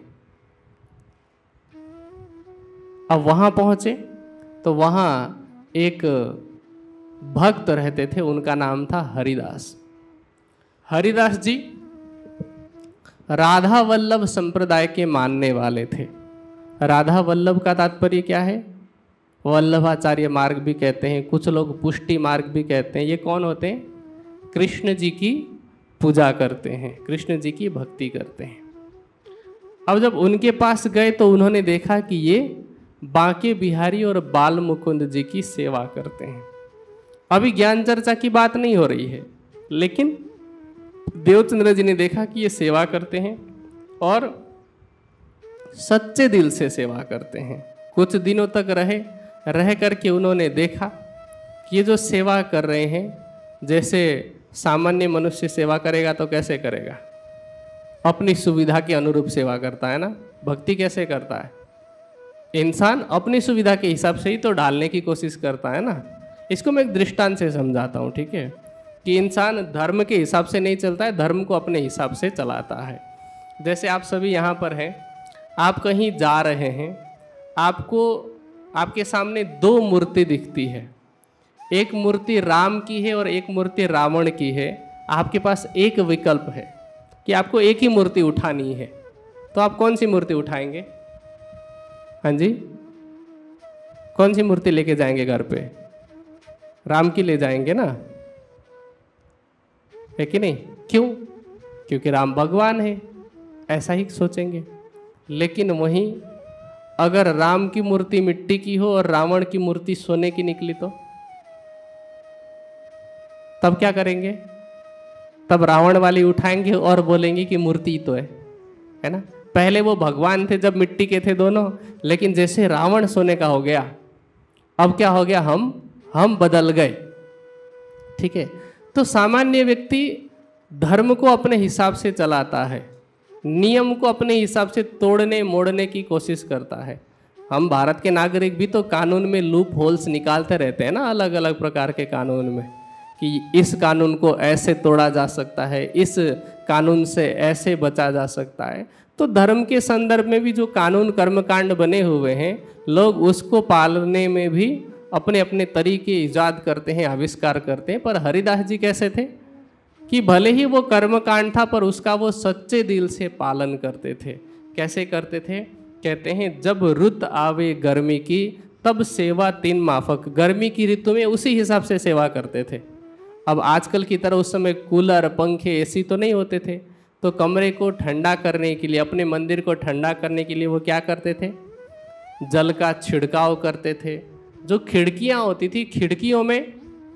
अब वहाँ पहुँचे तो वहाँ एक भक्त रहते थे, उनका नाम था हरिदास। हरिदास जी राधा वल्लभ संप्रदाय के मानने वाले थे। राधा वल्लभ का तात्पर्य क्या है? वल्लभाचार्य मार्ग भी कहते हैं, कुछ लोग पुष्टि मार्ग भी कहते हैं। ये कौन होते हैं? कृष्ण जी की पूजा करते हैं, कृष्ण जी की भक्ति करते हैं। अब जब उनके पास गए तो उन्होंने देखा कि ये बांके बिहारी और बाल मुकुंद जी की सेवा करते हैं। अभी ज्ञान चर्चा की बात नहीं हो रही है, लेकिन देवचंद्र जी ने देखा कि ये सेवा करते हैं और सच्चे दिल से सेवा करते हैं। कुछ दिनों तक रहे, रह करके उन्होंने देखा कि ये जो सेवा कर रहे हैं, जैसे सामान्य मनुष्य सेवा करेगा तो कैसे करेगा? अपनी सुविधा के अनुरूप सेवा करता है ना। भक्ति कैसे करता है? इंसान अपनी सुविधा के हिसाब से ही तो डालने की कोशिश करता है ना। इसको मैं एक दृष्टांत से समझाता हूँ, ठीक है? कि इंसान धर्म के हिसाब से नहीं चलता है, धर्म को अपने हिसाब से चलाता है। जैसे आप सभी यहाँ पर हैं, आप कहीं जा रहे हैं, आपको आपके सामने दो मूर्ति दिखती है। एक मूर्ति राम की है और एक मूर्ति रावण की है। आपके पास एक विकल्प है कि आपको एक ही मूर्ति उठानी है, तो आप कौन सी मूर्ति उठाएंगे? हाँ जी, कौन सी मूर्ति लेके जाएंगे घर पे? राम की ले जाएंगे ना, है कि नहीं? क्यों? क्योंकि राम भगवान है, ऐसा ही सोचेंगे। लेकिन वहीं अगर राम की मूर्ति मिट्टी की हो और रावण की मूर्ति सोने की निकली तो तब क्या करेंगे? तब रावण वाली उठाएंगे और बोलेंगे कि मूर्ति तो है, है ना? पहले वो भगवान थे जब मिट्टी के थे दोनों, लेकिन जैसे रावण सोने का हो गया, अब क्या हो गया? हम हम बदल गए, ठीक है? तो सामान्य व्यक्ति धर्म को अपने हिसाब से चलाता है, नियम को अपने हिसाब से तोड़ने मोड़ने की कोशिश करता है। हम भारत के नागरिक भी तो कानून में लूप होल्स निकालते रहते हैं ना, अलग अलग प्रकार के कानून में, कि इस कानून को ऐसे तोड़ा जा सकता है, इस कानून से ऐसे बचा जा सकता है। तो धर्म के संदर्भ में भी जो कानून कर्मकांड बने हुए हैं, लोग उसको पालने में भी अपने अपने तरीके ईजाद करते हैं, आविष्कार करते हैं। पर हरिदास जी कैसे थे कि भले ही वो कर्मकांड था, पर उसका वो सच्चे दिल से पालन करते थे। कैसे करते थे कहते हैं जब रुत आवे गर्मी की तब सेवा तीन माफक। गर्मी की ऋतु में उसी हिसाब से सेवा करते थे। अब आजकल की तरह उस समय कूलर, पंखे, एसी तो नहीं होते थे, तो कमरे को ठंडा करने के लिए, अपने मंदिर को ठंडा करने के लिए वो क्या करते थे, जल का छिड़काव करते थे। जो खिड़कियां होती थी, खिड़कियों में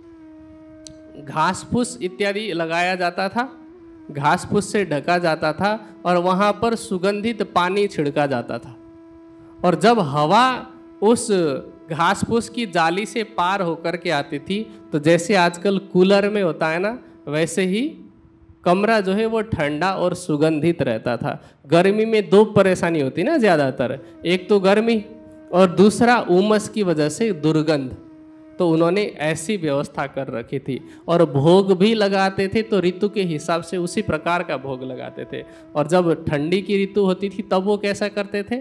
घास फूस इत्यादि लगाया जाता था, घास फूस से ढका जाता था और वहाँ पर सुगंधित पानी छिड़का जाता था। और जब हवा उस घास फूस की जाली से पार होकर के आती थी, तो जैसे आजकल कूलर में होता है ना, वैसे ही कमरा जो है वो ठंडा और सुगंधित रहता था। गर्मी में दो परेशानी होती ना ज़्यादातर, एक तो गर्मी और दूसरा उमस की वजह से दुर्गंध। तो उन्होंने ऐसी व्यवस्था कर रखी थी। और भोग भी लगाते थे तो ऋतु के हिसाब से उसी प्रकार का भोग लगाते थे। और जब ठंडी की ऋतु होती थी तब वो कैसा करते थे,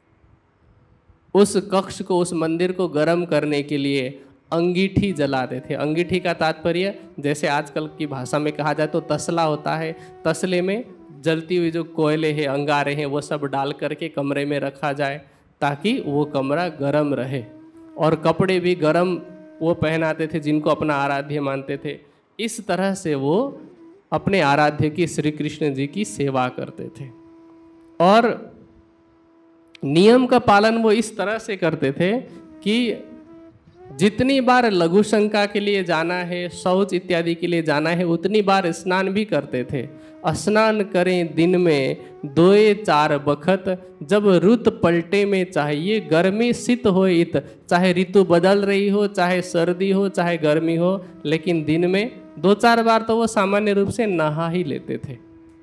उस कक्ष को, उस मंदिर को गर्म करने के लिए अंगीठी जलाते थे। अंगीठी का तात्पर्य जैसे आजकल की भाषा में कहा जाए तो तसला होता है, तसले में जलती हुई जो कोयले हैं, अंगारे हैं, वो सब डाल करके कमरे में रखा जाए ताकि वो कमरा गर्म रहे। और कपड़े भी गर्म वो पहनाते थे जिनको अपना आराध्य मानते थे। इस तरह से वो अपने आराध्य की, श्री कृष्ण जी की सेवा करते थे। और नियम का पालन वो इस तरह से करते थे कि जितनी बार लघु शंका के लिए जाना है, शौच इत्यादि के लिए जाना है, उतनी बार स्नान भी करते थे। स्नान करें दिन में दोए चार बखत, जब रुत पलटे में चाहिए गर्मी शीत हो इत। चाहे ऋतु बदल रही हो, चाहे सर्दी हो, चाहे गर्मी हो, लेकिन दिन में दो चार बार तो वो सामान्य रूप से नहा ही लेते थे।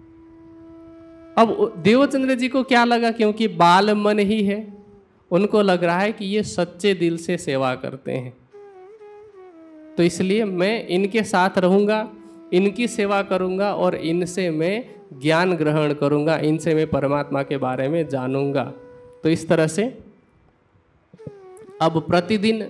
अब देवचंद्र जी को क्या लगा, क्योंकि बाल मन ही है, उनको लग रहा है कि ये सच्चे दिल से सेवा करते हैं, तो इसलिए मैं इनके साथ रहूँगा, इनकी सेवा करूँगा और इनसे मैं ज्ञान ग्रहण करूँगा, इनसे मैं परमात्मा के बारे में जानूँगा। तो इस तरह से अब प्रतिदिन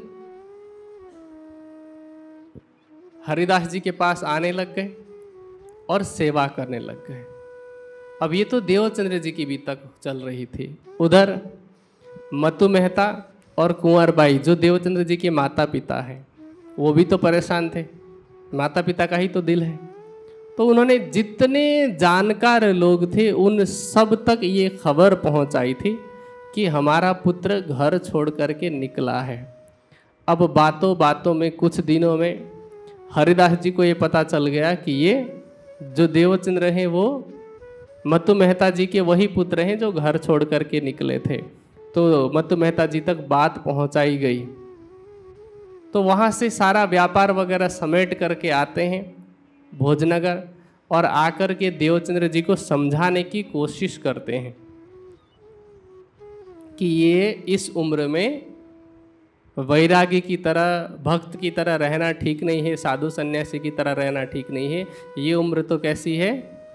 हरिदास जी के पास आने लग गए और सेवा करने लग गए। अब ये तो देवचंद्र जी की भी तक चल रही थी। उधर मतु मेहता और कुंवर बाई जो देवचंद्र जी के माता पिता हैं, वो भी तो परेशान थे, माता पिता का ही तो दिल है। तो उन्होंने जितने जानकार लोग थे उन सब तक ये खबर पहुंचाई थी कि हमारा पुत्र घर छोड़ करके निकला है। अब बातों बातों में कुछ दिनों में हरिदास जी को ये पता चल गया कि ये जो देवचंद्र हैं वो मतु मेहता जी के वही पुत्र हैं जो घर छोड़ करके निकले थे। तो मतु मेहता जी तक बात पहुंचाई गई। तो वहाँ से सारा व्यापार वगैरह समेट करके आते हैं भोजनगर और आकर के देवचंद्र जी को समझाने की कोशिश करते हैं कि ये इस उम्र में वैरागी की तरह, भक्त की तरह रहना ठीक नहीं है, साधु सन्यासी की तरह रहना ठीक नहीं है। ये उम्र तो कैसी है,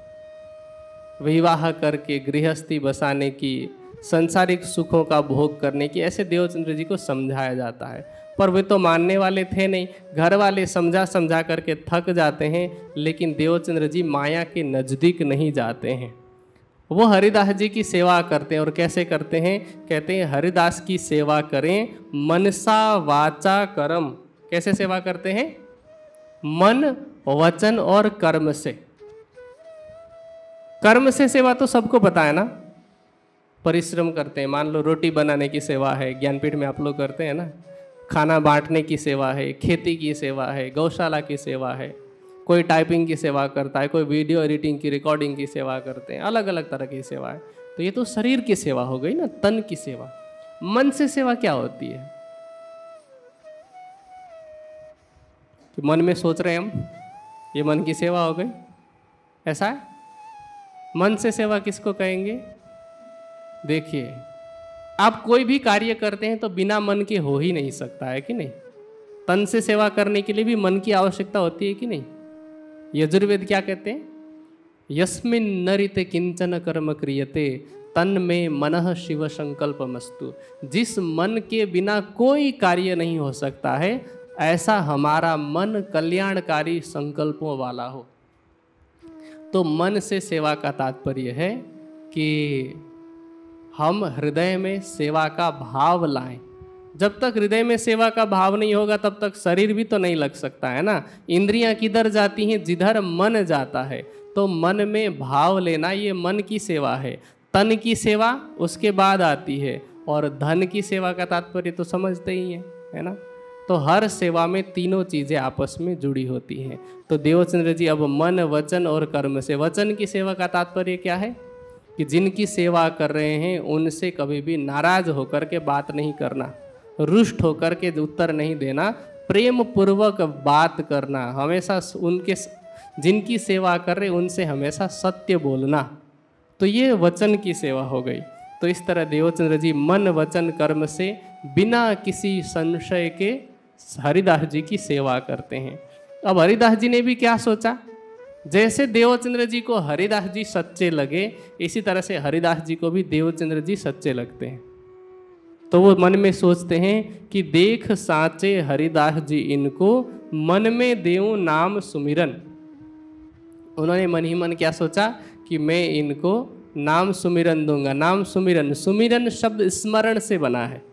विवाह करके गृहस्थी बसाने की, संसारिक सुखों का भोग करने की, ऐसे देवचंद्र जी को समझाया जाता है। पर वे तो मानने वाले थे नहीं, घर वाले समझा समझा करके थक जाते हैं, लेकिन देवचंद्र जी माया के नज़दीक नहीं जाते हैं। वो हरिदास जी की सेवा करते हैं। और कैसे करते हैं, कहते हैं हरिदास की सेवा करें मनसा वाचा कर्म। कैसे सेवा करते हैं, मन, वचन और कर्म से। कर्म से सेवा तो सबको पता है ना, परिश्रम करते हैं। मान लो रोटी बनाने की सेवा है, ज्ञानपीठ में आप लोग करते हैं ना, खाना बांटने की सेवा है, खेती की सेवा है, गौशाला की सेवा है, कोई टाइपिंग की सेवा करता है, कोई वीडियो एडिटिंग की, रिकॉर्डिंग की सेवा करते हैं, अलग अलग तरह की सेवा है। तो ये तो शरीर की सेवा हो गई ना, तन की सेवा। मन से सेवा क्या होती है, तो मन में सोच रहे हैं हम, ये मन की सेवा हो गई, ऐसा है। मन से सेवा किसको कहेंगे, देखिए आप कोई भी कार्य करते हैं तो बिना मन के हो ही नहीं सकता है कि नहीं। तन से सेवा करने के लिए भी मन की आवश्यकता होती है कि नहीं। यजुर्वेद क्या कहते हैं, यस्मिन नरिते किंचन कर्म क्रियते तन में मनः शिव संकल्पमस्तु। जिस मन के बिना कोई कार्य नहीं हो सकता है, ऐसा हमारा मन कल्याणकारी संकल्पों वाला हो। तो मन से सेवा का तात्पर्य है कि हम हृदय में सेवा का भाव लाएं। जब तक हृदय में सेवा का भाव नहीं होगा तब तक शरीर भी तो नहीं लग सकता है ना। इंद्रियां किधर जाती हैं? जिधर मन जाता है। तो मन में भाव लेना, ये मन की सेवा है। तन की सेवा उसके बाद आती है, और धन की सेवा का तात्पर्य तो समझते ही हैं, है ना। तो हर सेवा में तीनों चीज़ें आपस में जुड़ी होती हैं। तो देवचंद्र जी अब मन, वचन और कर्म से, वचन की सेवा का तात्पर्य क्या है कि जिनकी सेवा कर रहे हैं उनसे कभी भी नाराज होकर के बात नहीं करना, रुष्ट होकर के उत्तर नहीं देना, प्रेम पूर्वक बात करना, हमेशा उनके जिनकी सेवा कर रहे उनसे हमेशा सत्य बोलना। तो ये वचन की सेवा हो गई। तो इस तरह देवचंद्र जी मन, वचन, कर्म से बिना किसी संशय के हरिदास जी की सेवा करते हैं। अब हरिदास जी ने भी क्या सोचा, जैसे देवचंद्र जी को हरिदास जी सच्चे लगे, इसी तरह से हरिदास जी को भी देवचंद्र जी सच्चे लगते हैं। तो वो मन में सोचते हैं कि देख साचे हरिदास जी इनको, मन में देऊं नाम सुमिरन। उन्होंने मन ही मन क्या सोचा कि मैं इनको नाम सुमिरन दूंगा। नाम सुमिरन, सुमिरन शब्द स्मरण से बना है,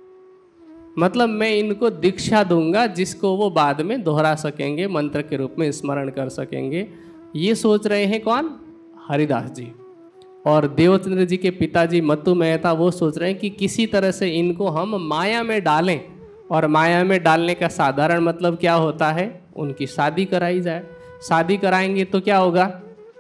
मतलब मैं इनको दीक्षा दूंगा जिसको वो बाद में दोहरा सकेंगे, मंत्र के रूप में स्मरण कर सकेंगे। ये सोच रहे हैं कौन? हरिदास जी। और देवचंद्र जी के पिताजी मत्तू मेहता वो सोच रहे हैं कि किसी तरह से इनको हम माया में डालें, और माया में डालने का साधारण मतलब क्या होता है? उनकी शादी कराई जाए। शादी कराएंगे तो क्या होगा?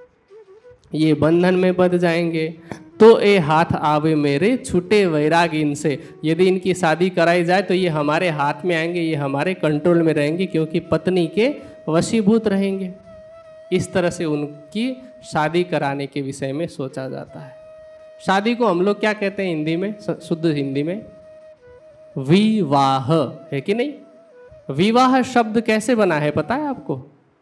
ये बंधन में बंध जाएंगे। तो ए हाथ आवे मेरे छूटे वैराग इनसे, यदि इनकी शादी कराई जाए तो ये हमारे हाथ में आएंगे, ये हमारे कंट्रोल में रहेंगे, क्योंकि पत्नी के वशीभूत रहेंगे। इस तरह से उनकी शादी कराने के विषय में सोचा जाता है। शादी को हम लोग क्या कहते हैं हिंदी में, शुद्ध हिंदी में? विवाह, है कि नहीं? विवाह शब्द कैसे बना है पता है आपको?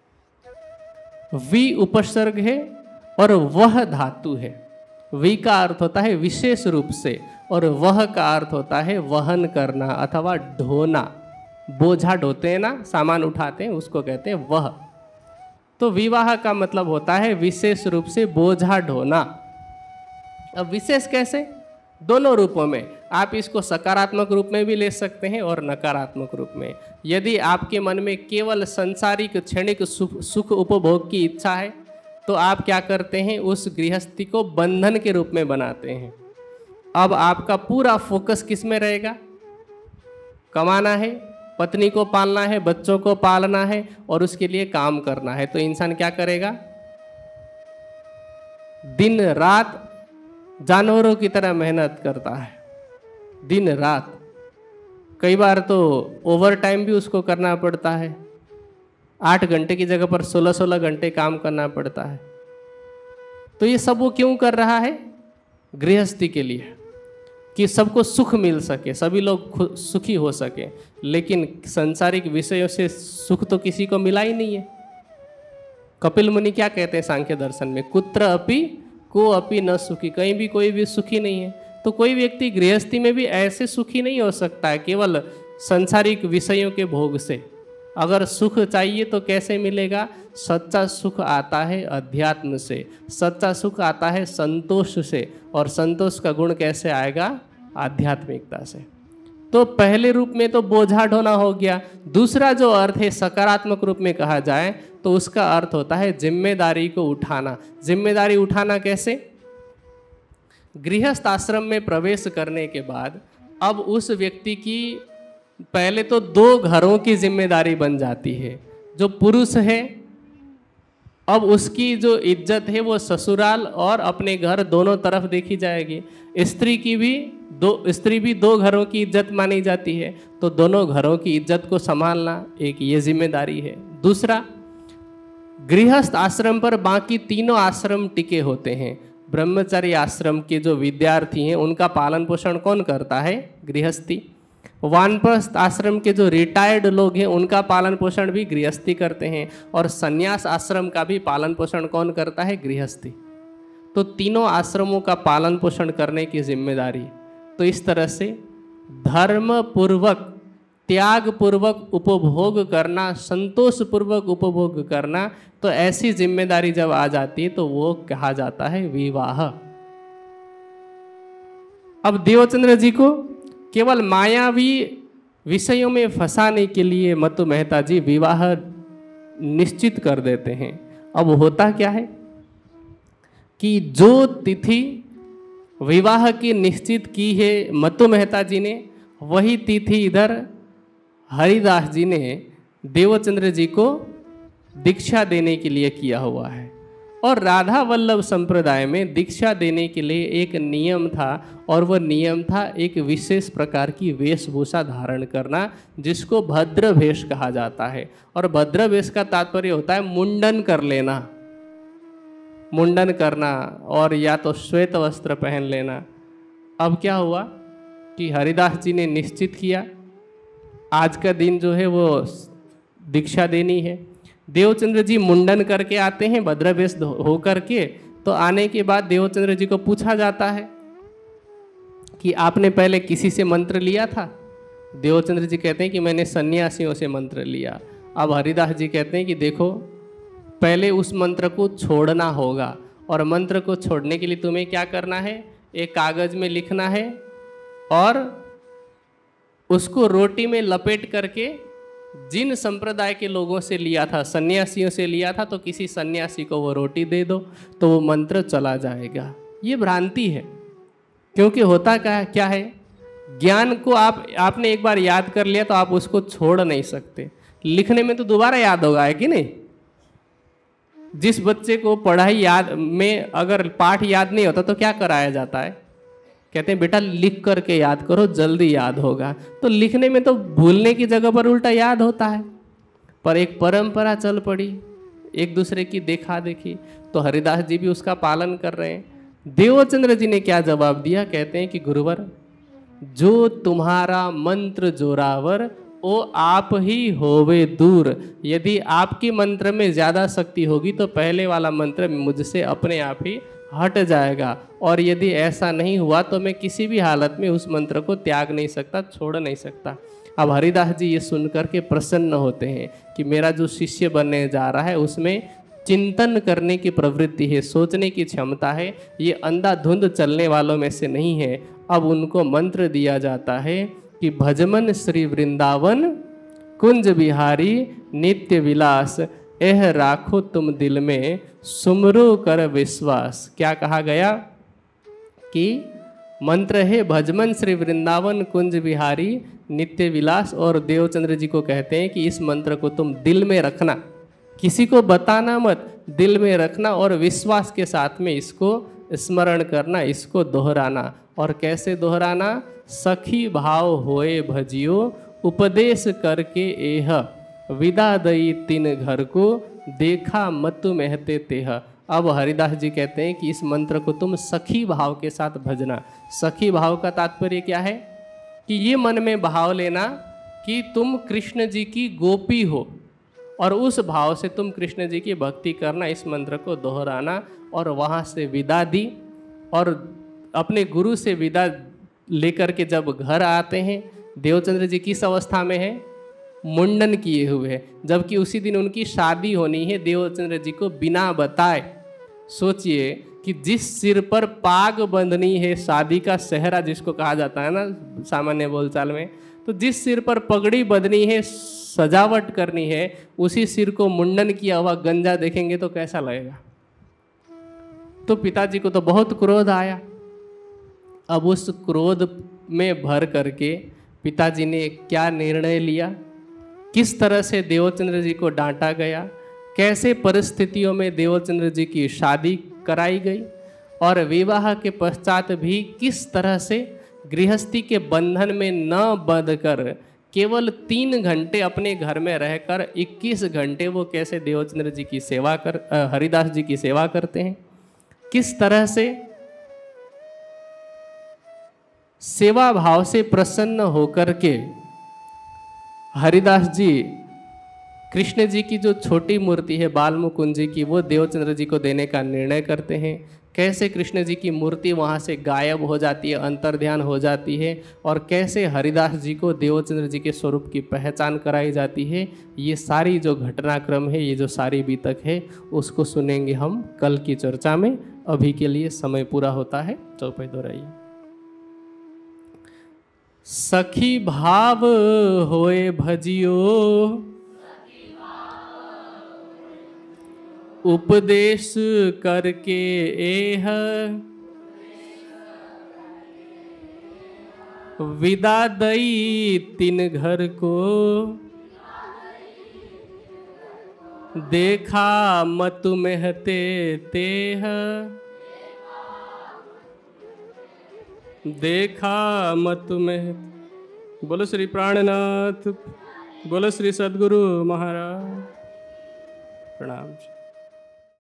वि उपसर्ग है और वह धातु है। वि का अर्थ होता है विशेष रूप से, और वह का अर्थ होता है वहन करना अथवा ढोना। बोझा ढोते हैं ना, सामान उठाते हैं, उसको कहते हैं वह। तो विवाह का मतलब होता है विशेष रूप से बोझा ढोना। अब विशेष कैसे? दोनों रूपों में। आप इसको सकारात्मक रूप में भी ले सकते हैं और नकारात्मक रूप में। यदि आपके मन में केवल संसारिक क्षणिक सुख उपभोग की इच्छा है तो आप क्या करते हैं? उस गृहस्थी को बंधन के रूप में बनाते हैं। अब आपका पूरा फोकस किस में रहेगा? कमाना है, पत्नी को पालना है, बच्चों को पालना है, और उसके लिए काम करना है। तो इंसान क्या करेगा? दिन रात जानवरों की तरह मेहनत करता है, दिन रात। कई बार तो ओवर टाइम भी उसको करना पड़ता है। आठ घंटे की जगह पर सोलह सोलह घंटे काम करना पड़ता है। तो ये सब वो क्यों कर रहा है? गृहस्थी के लिए, कि सबको सुख मिल सके, सभी लोग सुखी हो सके। लेकिन सांसारिक विषयों से सुख तो किसी को मिला ही नहीं है। कपिल मुनि क्या कहते हैं सांख्य दर्शन में? कुत्र अपि को अपि न सुखी, कहीं भी कोई भी सुखी नहीं है। तो कोई व्यक्ति गृहस्थी में भी ऐसे सुखी नहीं हो सकता है केवल सांसारिक विषयों के भोग से। अगर सुख चाहिए तो कैसे मिलेगा? सच्चा सुख आता है अध्यात्म से, सच्चा सुख आता है संतोष से, और संतोष का गुण कैसे आएगा? आध्यात्मिकता से। तो पहले रूप में तो बोझा ढोना हो गया। दूसरा जो अर्थ है सकारात्मक रूप में कहा जाए तो उसका अर्थ होता है जिम्मेदारी को उठाना। जिम्मेदारी उठाना कैसे? गृहस्थ आश्रम में प्रवेश करने के बाद अब उस व्यक्ति की पहले तो दो घरों की जिम्मेदारी बन जाती है। जो पुरुष है अब उसकी जो इज्जत है वो ससुराल और अपने घर दोनों तरफ देखी जाएगी। स्त्री की भी दो स्त्री भी दो घरों की इज्जत मानी जाती है, तो दोनों घरों की इज्जत को संभालना एक ये जिम्मेदारी है। दूसरा, गृहस्थ आश्रम पर बाकी तीनों आश्रम टिके होते हैं। ब्रह्मचारी आश्रम के जो विद्यार्थी हैं उनका पालन पोषण कौन करता है? गृहस्थी। वानप्रस्थ आश्रम के जो रिटायर्ड लोग हैं उनका पालन पोषण भी गृहस्थी करते हैं, और संन्यास आश्रम का भी पालन पोषण कौन करता है? गृहस्थी। तो तीनों आश्रमों का पालन पोषण करने की जिम्मेदारी। तो इस तरह से धर्म पूर्वक, त्याग पूर्वक उपभोग करना, संतोष पूर्वक उपभोग करना, तो ऐसी जिम्मेदारी जब आ जाती है तो वो कहा जाता है विवाह। अब देवचंद्र जी को केवल मायावी विषयों में फंसाने के लिए मतु मेहता जी विवाह निश्चित कर देते हैं। अब होता क्या है कि जो तिथि विवाह की निश्चित की है मतु मेहता जी ने, वही तिथि इधर हरिदास जी ने देवचंद्र जी को दीक्षा देने के लिए किया हुआ है। और राधा वल्लभ संप्रदाय में दीक्षा देने के लिए एक नियम था, और वह नियम था एक विशेष प्रकार की वेशभूषा धारण करना, जिसको भद्र वेश कहा जाता है। और भद्र वेश का तात्पर्य होता है मुंडन कर लेना, मुंडन करना, और या तो श्वेत वस्त्र पहन लेना। अब क्या हुआ कि हरिदास जी ने निश्चित किया आज का दिन जो है वो दीक्षा देनी है। देवचंद्र जी मुंडन करके आते हैं भद्र वेश हो करके। तो आने के बाद देवचंद्र जी को पूछा जाता है कि आपने पहले किसी से मंत्र लिया था? देवचंद्र जी कहते हैं कि मैंने सन्यासियों से मंत्र लिया। अब हरिदास जी कहते हैं कि देखो, पहले उस मंत्र को छोड़ना होगा, और मंत्र को छोड़ने के लिए तुम्हें क्या करना है, एक कागज में लिखना है और उसको रोटी में लपेट करके जिन संप्रदाय के लोगों से लिया था, सन्यासियों से लिया था, तो किसी सन्यासी को वो रोटी दे दो तो वो मंत्र चला जाएगा। ये भ्रांति है, क्योंकि होता क्या क्या है, ज्ञान को आप आपने एक बार याद कर लिया तो आप उसको छोड़ नहीं सकते। लिखने में तो दोबारा याद होगा, है कि नहीं? जिस बच्चे को पढ़ाई याद में अगर पाठ याद नहीं होता तो क्या कराया जाता है? कहते हैं बेटा लिख करके याद करो, जल्दी याद होगा। तो लिखने में तो भूलने की जगह पर उल्टा याद होता है। पर एक परंपरा चल पड़ी, एक दूसरे की देखा देखी, तो हरिदास जी भी उसका पालन कर रहे हैं। देवचंद्र जी ने क्या जवाब दिया? कहते हैं कि गुरुवर, जो तुम्हारा मंत्र जोरावर ओ आप ही होवे दूर। यदि आपकी मंत्र में ज़्यादा शक्ति होगी तो पहले वाला मंत्र मुझसे अपने आप ही हट जाएगा, और यदि ऐसा नहीं हुआ तो मैं किसी भी हालत में उस मंत्र को त्याग नहीं सकता, छोड़ नहीं सकता। अब हरिदास जी ये सुनकर के प्रसन्न होते हैं कि मेरा जो शिष्य बनने जा रहा है उसमें चिंतन करने की प्रवृत्ति है, सोचने की क्षमता है, ये अंधाधुंध चलने वालों में से नहीं है। अब उनको मंत्र दिया जाता है कि भजमन श्री वृंदावन कुंज बिहारी नित्य विलास, एह राखो तुम दिल में सुमरो कर विश्वास। क्या कहा गया कि मंत्र है भजमन श्री वृंदावन कुंज बिहारी नित्य विलास, और देवचंद्र जी को कहते हैं कि इस मंत्र को तुम दिल में रखना, किसी को बताना मत, दिल में रखना और विश्वास के साथ में इसको स्मरण करना, इसको दोहराना। और कैसे दोहराना? सखी भाव होए भजियो उपदेश करके एह, विदा दई तीन घर को देखा मतु महते तेह। अब हरिदास जी कहते हैं कि इस मंत्र को तुम सखी भाव के साथ भजना। सखी भाव का तात्पर्य क्या है? कि ये मन में भाव लेना कि तुम कृष्ण जी की गोपी हो, और उस भाव से तुम कृष्ण जी की भक्ति करना, इस मंत्र को दोहराना। और वहाँ से विदा दी, और अपने गुरु से विदा लेकर के जब घर आते हैं, देवचंद्र जी किस अवस्था में है? मुंडन किए हुए हैं, जबकि उसी दिन उनकी शादी होनी है देवचंद्र जी को बिना बताए। सोचिए कि जिस सिर पर पाग बंधनी है, शादी का सेहरा जिसको कहा जाता है ना सामान्य बोलचाल में, तो जिस सिर पर पगड़ी बंधनी है, सजावट करनी है, उसी सिर को मुंडन किया हुआ गंजा देखेंगे तो कैसा लगेगा? तो पिताजी को तो बहुत क्रोध आया। अब उस क्रोध में भर करके पिताजी ने क्या निर्णय लिया, किस तरह से देवचंद्र जी को डांटा गया, कैसे परिस्थितियों में देवचंद्र जी की शादी कराई गई, और विवाह के पश्चात भी किस तरह से गृहस्थी के बंधन में न बंधकर केवल तीन घंटे अपने घर में रहकर इक्कीस घंटे वो कैसे देवचंद्र जी की सेवा कर हरिदास जी की सेवा करते हैं, किस तरह से सेवा भाव से प्रसन्न होकर के हरिदास जी कृष्ण जी की जो छोटी मूर्ति है बाल मुकुंद जी की, वो देवचंद्र जी को देने का निर्णय करते हैं। कैसे कृष्ण जी की मूर्ति वहाँ से गायब हो जाती है, अंतर्ध्यान हो जाती है, और कैसे हरिदास जी को देवचंद्र जी के स्वरूप की पहचान कराई जाती है। ये सारी जो घटनाक्रम है, ये जो सारी बीतक है, उसको सुनेंगे हम कल की चर्चा में। अभी के लिए समय पूरा होता है, चौपाई दोहराइए। सखी भाव होए भजियो, उपदेश करके एह, विदा दई तिन घर को, देखा मत महते तेह, देखा मत महते। बोलो श्री प्राणनाथ, बोलो श्री सद्गुरु महाराज। प्रणाम।